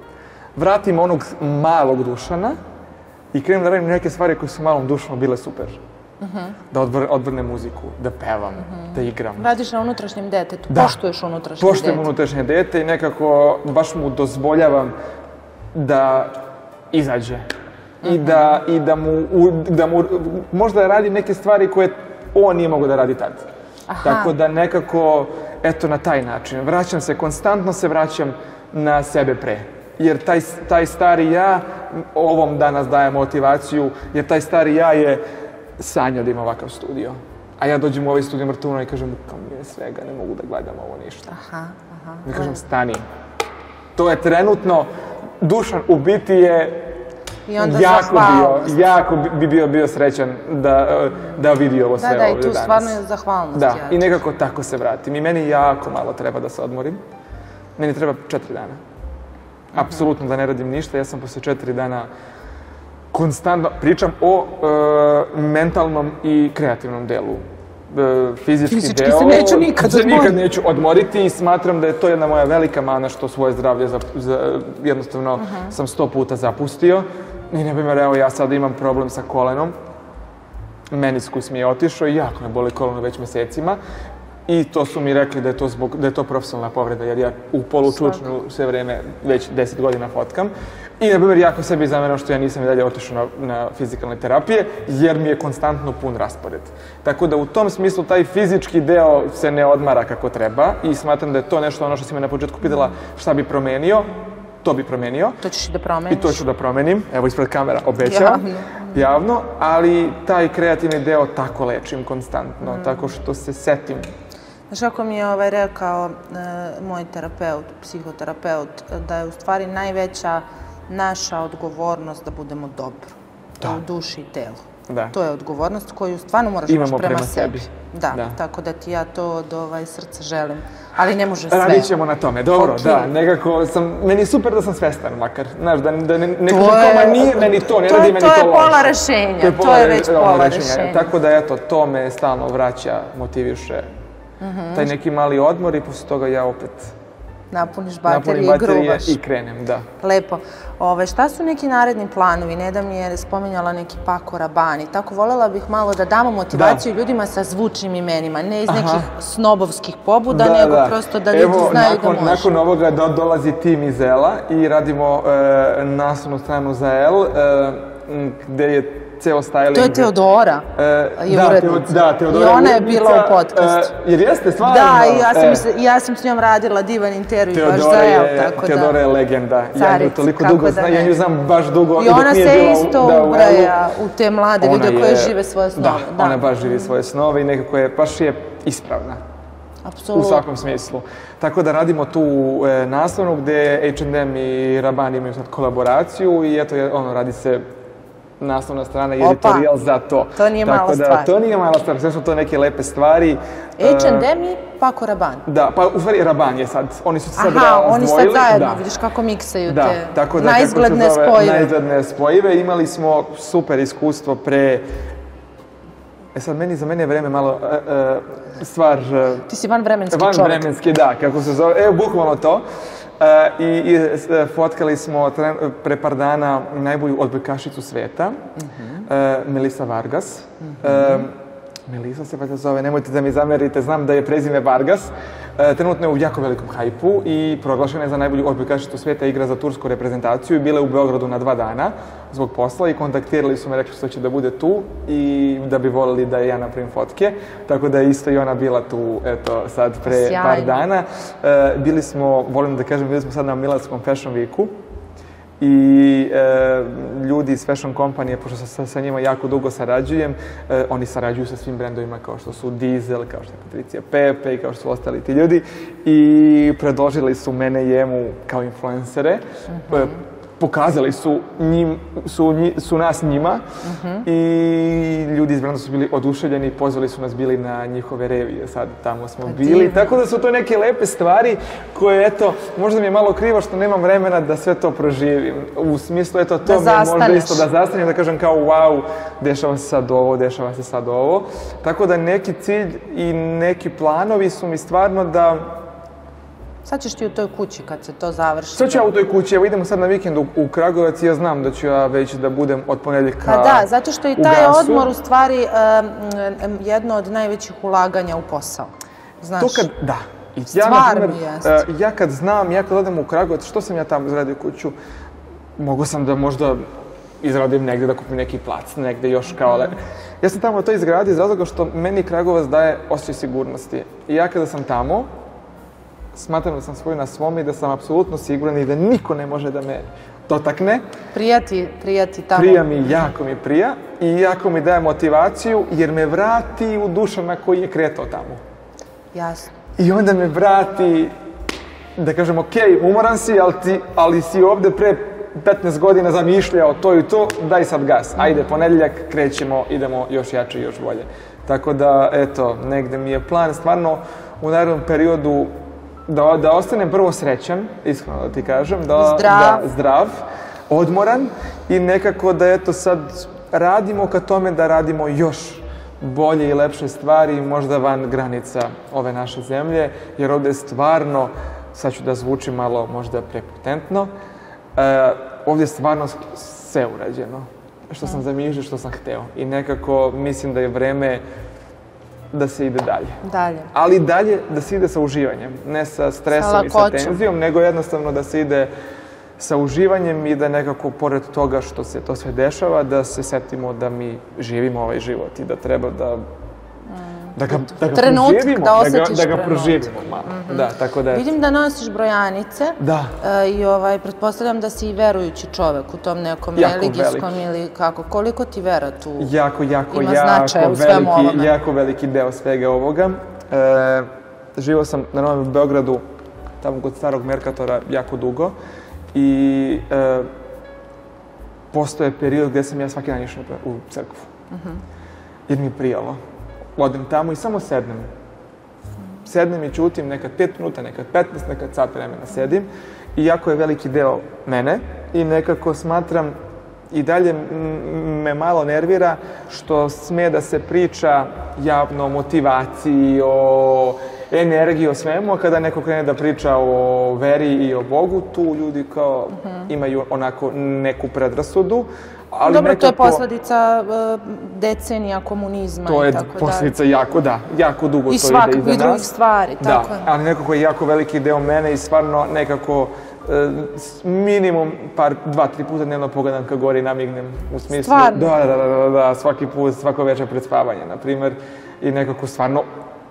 vratim onog malog Dušana i krenem da radim neke stvari koje su malom Dušanu bile super. Uh-huh. Da odvr, odvrnem muziku, da pevam, uh-huh. da igram. Radiš na unutrašnjem detetu, da. Poštuješ unutrašnje dete. Poštujem unutrašnje dete i nekako baš mu dozvoljavam da izađe. Uh-huh. I, da, i da, mu, da mu možda radi neke stvari koje on nije mogao da radi tad. Aha. Tako da nekako, eto na taj način, vraćam se, konstantno se vraćam na sebe pre. Jer taj, taj stari ja, ovom danas daje motivaciju, jer taj stari ja je sanjao da ima ovakav studio. A ja dođem u ovaj studio mrtvuna i kažem, kao mi je svega, ne mogu da gledam ovo ništa. Aha, aha. I kažem, stani. To je trenutno, Dušan u biti je jako bio, jako bi bio, bio srećan da, da vidi ovo sve da, da, ovdje danas. Da, da, i tu stvarno je zahvalnost. Da, ja. i nekako tako se vratim. I meni jako malo treba da se odmorim. Meni treba četiri dana. Uh-huh. Apsolutno da ne radim ništa. Ja sam posle četiri dana konstantno pričam o e, mentalnom i kreativnom delu. E, fizički, fizički deo, se neću nikad se nikad neću odmoriti i smatram da je to jedna moja velika mana što svoje zdravlje za, za, jednostavno uh-huh. sam sto puta zapustio. I na primjer, evo ja sad imam problem sa kolenom. Meniskus mi je otišao i jako me boli koleno već mesecima. I to su mi rekli da je to, zbog, da je to profesionalna povreda, jer ja u polučučnju sve vreme već deset godina fotkam. I, na primjer, jako sebi zameram što ja nisam i dalje otišao na, na fizikalne terapije, jer mi je konstantno pun raspored. Tako da u tom smislu taj fizički deo se ne odmara kako treba i smatram da je to nešto ono što si me na početku pitala šta bi promenio. To bi promenio. To ćeš da promeniš. I to ću da promenim. Evo ispred kamera, obećavam. Javno. Javno, ali taj kreativni deo tako lečim konstantno, mm. tako što se setim. Znaš kako mi je ovaj rekao e, moj terapeut, psihoterapeut, da je u stvari najveća naša odgovornost da budemo dobro. Da. U duši i telu. To je odgovornost koju stvarno moraš imaš prema sebi. Da, tako da ti ja to od srca želim. Ali ne može sve. Radit ćemo na tome, dobro, da. Nekako sam, meni je super da sam svestan makar. Znaš, da ne kažem kao, ma nije meni to, ne radi meni to loše. To je pola rešenja, to je već pola rešenja. Tako da, eto, to me stalno vraća, motiviše. Taj neki mali odmor i posle toga ja opet napuniš baterije i gruvaš. I krenem, da. Lepo. Šta su neki naredni planovi? Neda mi je spomenjala neki Paco Rabanne. Tako voljela bih malo da damo motivaciju ljudima sa zvučnim imenima. Ne iz nekih snobovskih pobuda, nego prosto da ljudi znaju da može. Nakon ovoga dolazi tim iz Ela i radimo naslovnu stranu za El, gde je ceo styling. To je Teodora i urednica. Da, Teodora je urednica. I ona je bila u podcastu. Jer jeste, stvarno? Da, i ja sam s njom radila divan intervju baš za El, tako da. Teodora je legenda. Ja nju toliko dugo znam, ja nju znam baš dugo. I ona se isto ubraja u te mlade ljude koje žive svoje snove. Da, ona baš živi svoje snove i nekako je, baš je ispravna. Apsolutno. U svakom smislu. Tako da radimo tu naslovnu gde H and M i Rabanne imaju sad kolaboraciju i eto, ono, radi se naslovna strana i editorial za to. To nije mala stvar. To nije mala stvar, sve su to neke lepe stvari. H and M i Paco Rabanne. Da, pa u stvari Rabanne je sad, oni su se sad razdvojili. Aha, oni sad zajedno, vidiš kako miksaju te najizgledne spojive. Najizgledne spojive. Imali smo super iskustvo pre... E sad, meni, za mene je vreme malo stvar... Ti si vanvremenski čovjek. Vanvremenski, da, kako se zove. Evo, bukvalno to. I fotkali smo pre par dana najbolju odbojkašicu sveta, Melissa Vargas. Melissa se valjda zove, nemojte da mi zamerite, znam da je prezime Vargas. Trenutno je u jako velikom hajpu i proglašena je za najbolju odbojkašicu sveta, igra za tursku reprezentaciju i bila je u Beogradu na dva dana zbog posla i kontaktirali su me, rekli što će da bude tu i da bi volili da ja napravim fotke. Tako da je isto i ona bila tu, eto, sad pre par dana. Bili smo, volim da kažem, bili smo sad na Milanskom Fashion Weeku i ljudi iz fashion kompanije, pošto sa njima jako dugo sarađujem, oni sarađuju sa svim brendovima kao što su Diesel, kao što je Patricia Pepe i kao što su ostali ti ljudi i predložili su mene i Emu kao influencere. Pokazali su, njim, su, su nas njima uh-huh. i ljudi iz brenda su bili oduševljeni, pozvali su nas bili na njihove revije, sad tamo smo pa bili. Divno. Tako da su to neke lepe stvari koje, eto, možda mi je malo krivo što nemam vremena da sve to proživim. U smislu, eto, to da mi je možda isto da zastanem, da kažem kao wow, dešava se sad ovo, dešava se sad ovo. Tako da neki cilj i neki planovi su mi stvarno da... Sad ćeš ti u toj kući kad se to završi. Sad ću ja u toj kući, evo idemo sad na vikend u Kragujevac i ja znam da ću ja već da budem od ponedjeljka u Gasu. Pa da, zato što i taj odmor u stvari jedno od najvećih ulaganja u posao. Znaš? To kad, da. Stvarno jest. Ja kad znam, ja kad odem u Kragujevac, što sam ja tamo izradio kuću, mogu sam da možda izradim negdje, da kupim neki plac, negdje još kao... Ja sam tamo to izgradio iz razloga što meni Kragujevac daje osjećaj sigurnosti. I ja kada sam tamo, smatram da sam svoj na svom i da sam apsolutno siguran i da niko ne može da me dotakne. Prijati, prijati tamo. Prija mi, jako mi prija i jako mi daje motivaciju jer me vrati u dušama koji je kretao tamo. Jasno. I onda me vrati, da kažem, ok, umoran si, ali, ti, ali si ovde pre petnaest godina zamišljao to i to, daj sad gas. Ajde, ponedjeljak, krećemo, idemo još jače i još bolje. Tako da, eto, negde mi je plan stvarno u narednom periodu Da, da ostanem prvo srećan, iskreno da ti kažem, da, zdrav. da zdrav, odmoran i nekako da eto sad radimo ka tome da radimo još bolje i lepše stvari, možda van granica ove naše zemlje, jer ovdje je stvarno, sad ću da zvuči malo možda prepotentno, e, ovdje je stvarno sve urađeno, što sam zamišljao, što sam hteo i nekako mislim da je vreme da se ide dalje. Dalje. Ali dalje da se ide sa uživanjem, ne sa stresom i sa tenzijom, nego jednostavno da se ide sa uživanjem i da nekako, pored toga što se to sve dešava, da se setimo da mi živimo ovaj život i da treba da da ga, da ga proživimo, da, da, ga, da ga proživimo malo. Mm-hmm. Da, tako da vidim da nosiš brojanice da. Uh, i ovaj, pretpostavljam da si i verujući čovek u tom nekom religijskom ili kako. Koliko ti vera tu jako, jako, ima jako značaja u svemu veliki, ovome? Jako veliki deo svega ovoga. E, živio sam na Novom Beogradu, tamo kod starog Merkatora, jako dugo i e, postoje period gdje sam ja svaki dan išao u crkvu. Jer mi je prijalo. Odem tamo i samo sednem. Sednem i ćutim, nekad pet minuta, nekad petnaest, nekad sat vremena sedim. I jako je veliki deo mene i nekako smatram i dalje me malo nervira što sme da se priča javno o motivaciji, o energiji, o svemu, a kada neko krene da priča o veri i o Bogu, tu ljudi kao imaju onako neku predrasudu. Ali dobro, nekako, to je posledica uh, decenija komunizma to i tako je posljedica jako, da, jako dugo I to ide iza nas. I drugih stvari, da, tako je. Ali nekako je jako veliki deo mene i stvarno nekako minimum par, dva, tri puta dnevno pogledam kad gori namignem. U smislu, stvarno? Da, da, da, da, da, svaki put, svako večer pred spavanje, na primer. I nekako stvarno,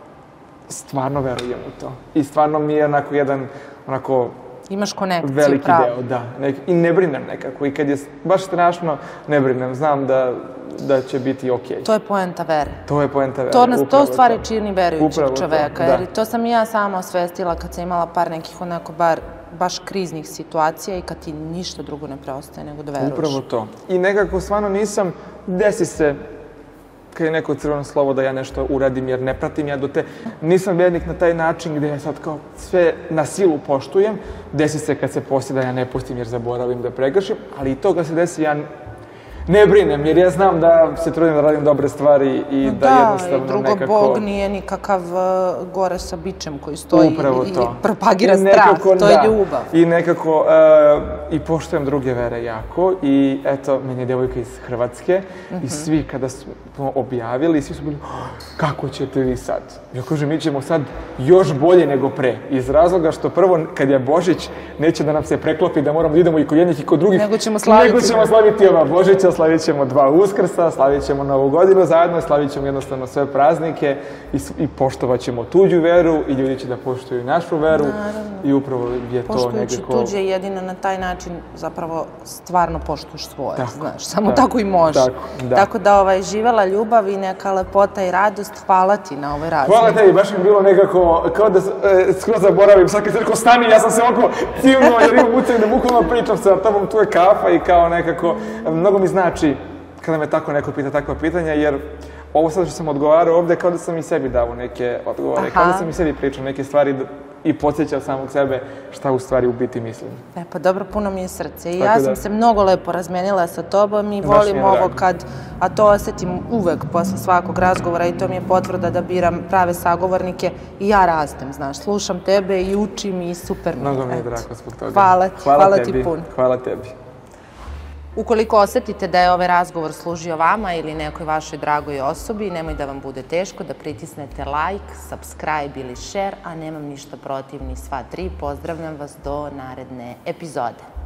stvarno verujem u to. I stvarno mi je onako jedan, onako, imaš konekciju, veliki pravo. deo, da. Nek, I ne brinem nekako. I kad je baš strašno, ne brinem. Znam da, da će biti okej. To je poenta vere. To je poenta vere. To, nas, to u stvari to. čini verujućeg Upravo čoveka. To, da. Jer to sam i ja sama osvestila kad sam imala par nekih onako bar baš kriznih situacija i kad ti ništa drugo ne preostaje nego da veruješ. Upravo to. I nekako stvarno nisam, desi se kad je neko crveno slovo da ja nešto uradim jer ne pratim ja do te. Nisam vernik na taj način gde ja sad kao sve na silu poštujem. Desi se kad se posti da ja ne pustim jer zaboravim da prekršim, ali i to kad se desi ja ne brinem jer ja znam da se trudim da radim dobre stvari i da, da jednostavno nekako... Da, i drugo, Bog nije nikakav uh, gore sa bičem koji stoji Upravo i, to. i propagira I strah, nekako, to je da. ljubav. I nekako, uh, i poštujem druge vere jako i eto, meni je devojka iz Hrvatske mm-hmm. i svi kada smo objavili, svi su bili, kako ćete vi sad? Ja kažem, mi ćemo sad još bolje nego pre. Iz razloga što prvo, kad je Božić, neće da nam se preklopi da moramo da idemo i kod jednih i kod drugih. Nego ćemo slaviti. Nego ćemo slaviti ova Božića, slavit ćemo dva Uskrsa, slavit ćemo Novu godinu zajedno, slavit ćemo jednostavno sve praznike i, i poštovat ćemo tuđu veru i ljudi će da poštuju našu veru. Naravno. I upravo je to nekako... Poštujući tuđe jedino na taj način zapravo stvarno poštuješ svoje, tako, znaš, samo tako, tako i može. Tako da, tako da ovaj, živela ljubav i neka lepota i radost, hvala ti na ovoj razini. Hvala tebi, baš mi bilo nekako, kao da e, skoro zaboravim, sad kad se rekao stani, ja sam se ovako civno, jer imam ucek da bukvalno pričam sa tobom, tu je kafa i kao nekako, mnogo mi znači kada me tako neko pita takva pitanja, jer ovo sad što sam odgovarao ovde, kao da sam i sebi dao neke odgovore, Aha. kao da sam i sebi pričao neke stvari i podsjećao samog sebe šta u stvari u biti mislim. E pa dobro, puno mi je srce i tako ja da, sam se mnogo lepo razmenila sa tobom i volim ovo kad, a to osetim uvek posle svakog razgovora i to mi je potvrda da biram prave sagovornike i ja rastem, znaš, slušam tebe i učim i super mi je. Mnogo mi je drago zbog toga. Hvala, hvala, hvala tebi, ti puno. Hvala tebi. Ukoliko osetite da je ovaj razgovor služio vama ili nekoj vašoj dragoj osobi, nemoj da vam bude teško da pritisnete like, subscribe ili share, a nemam ništa protiv ni sva tri. Pozdravljam vas do naredne epizode.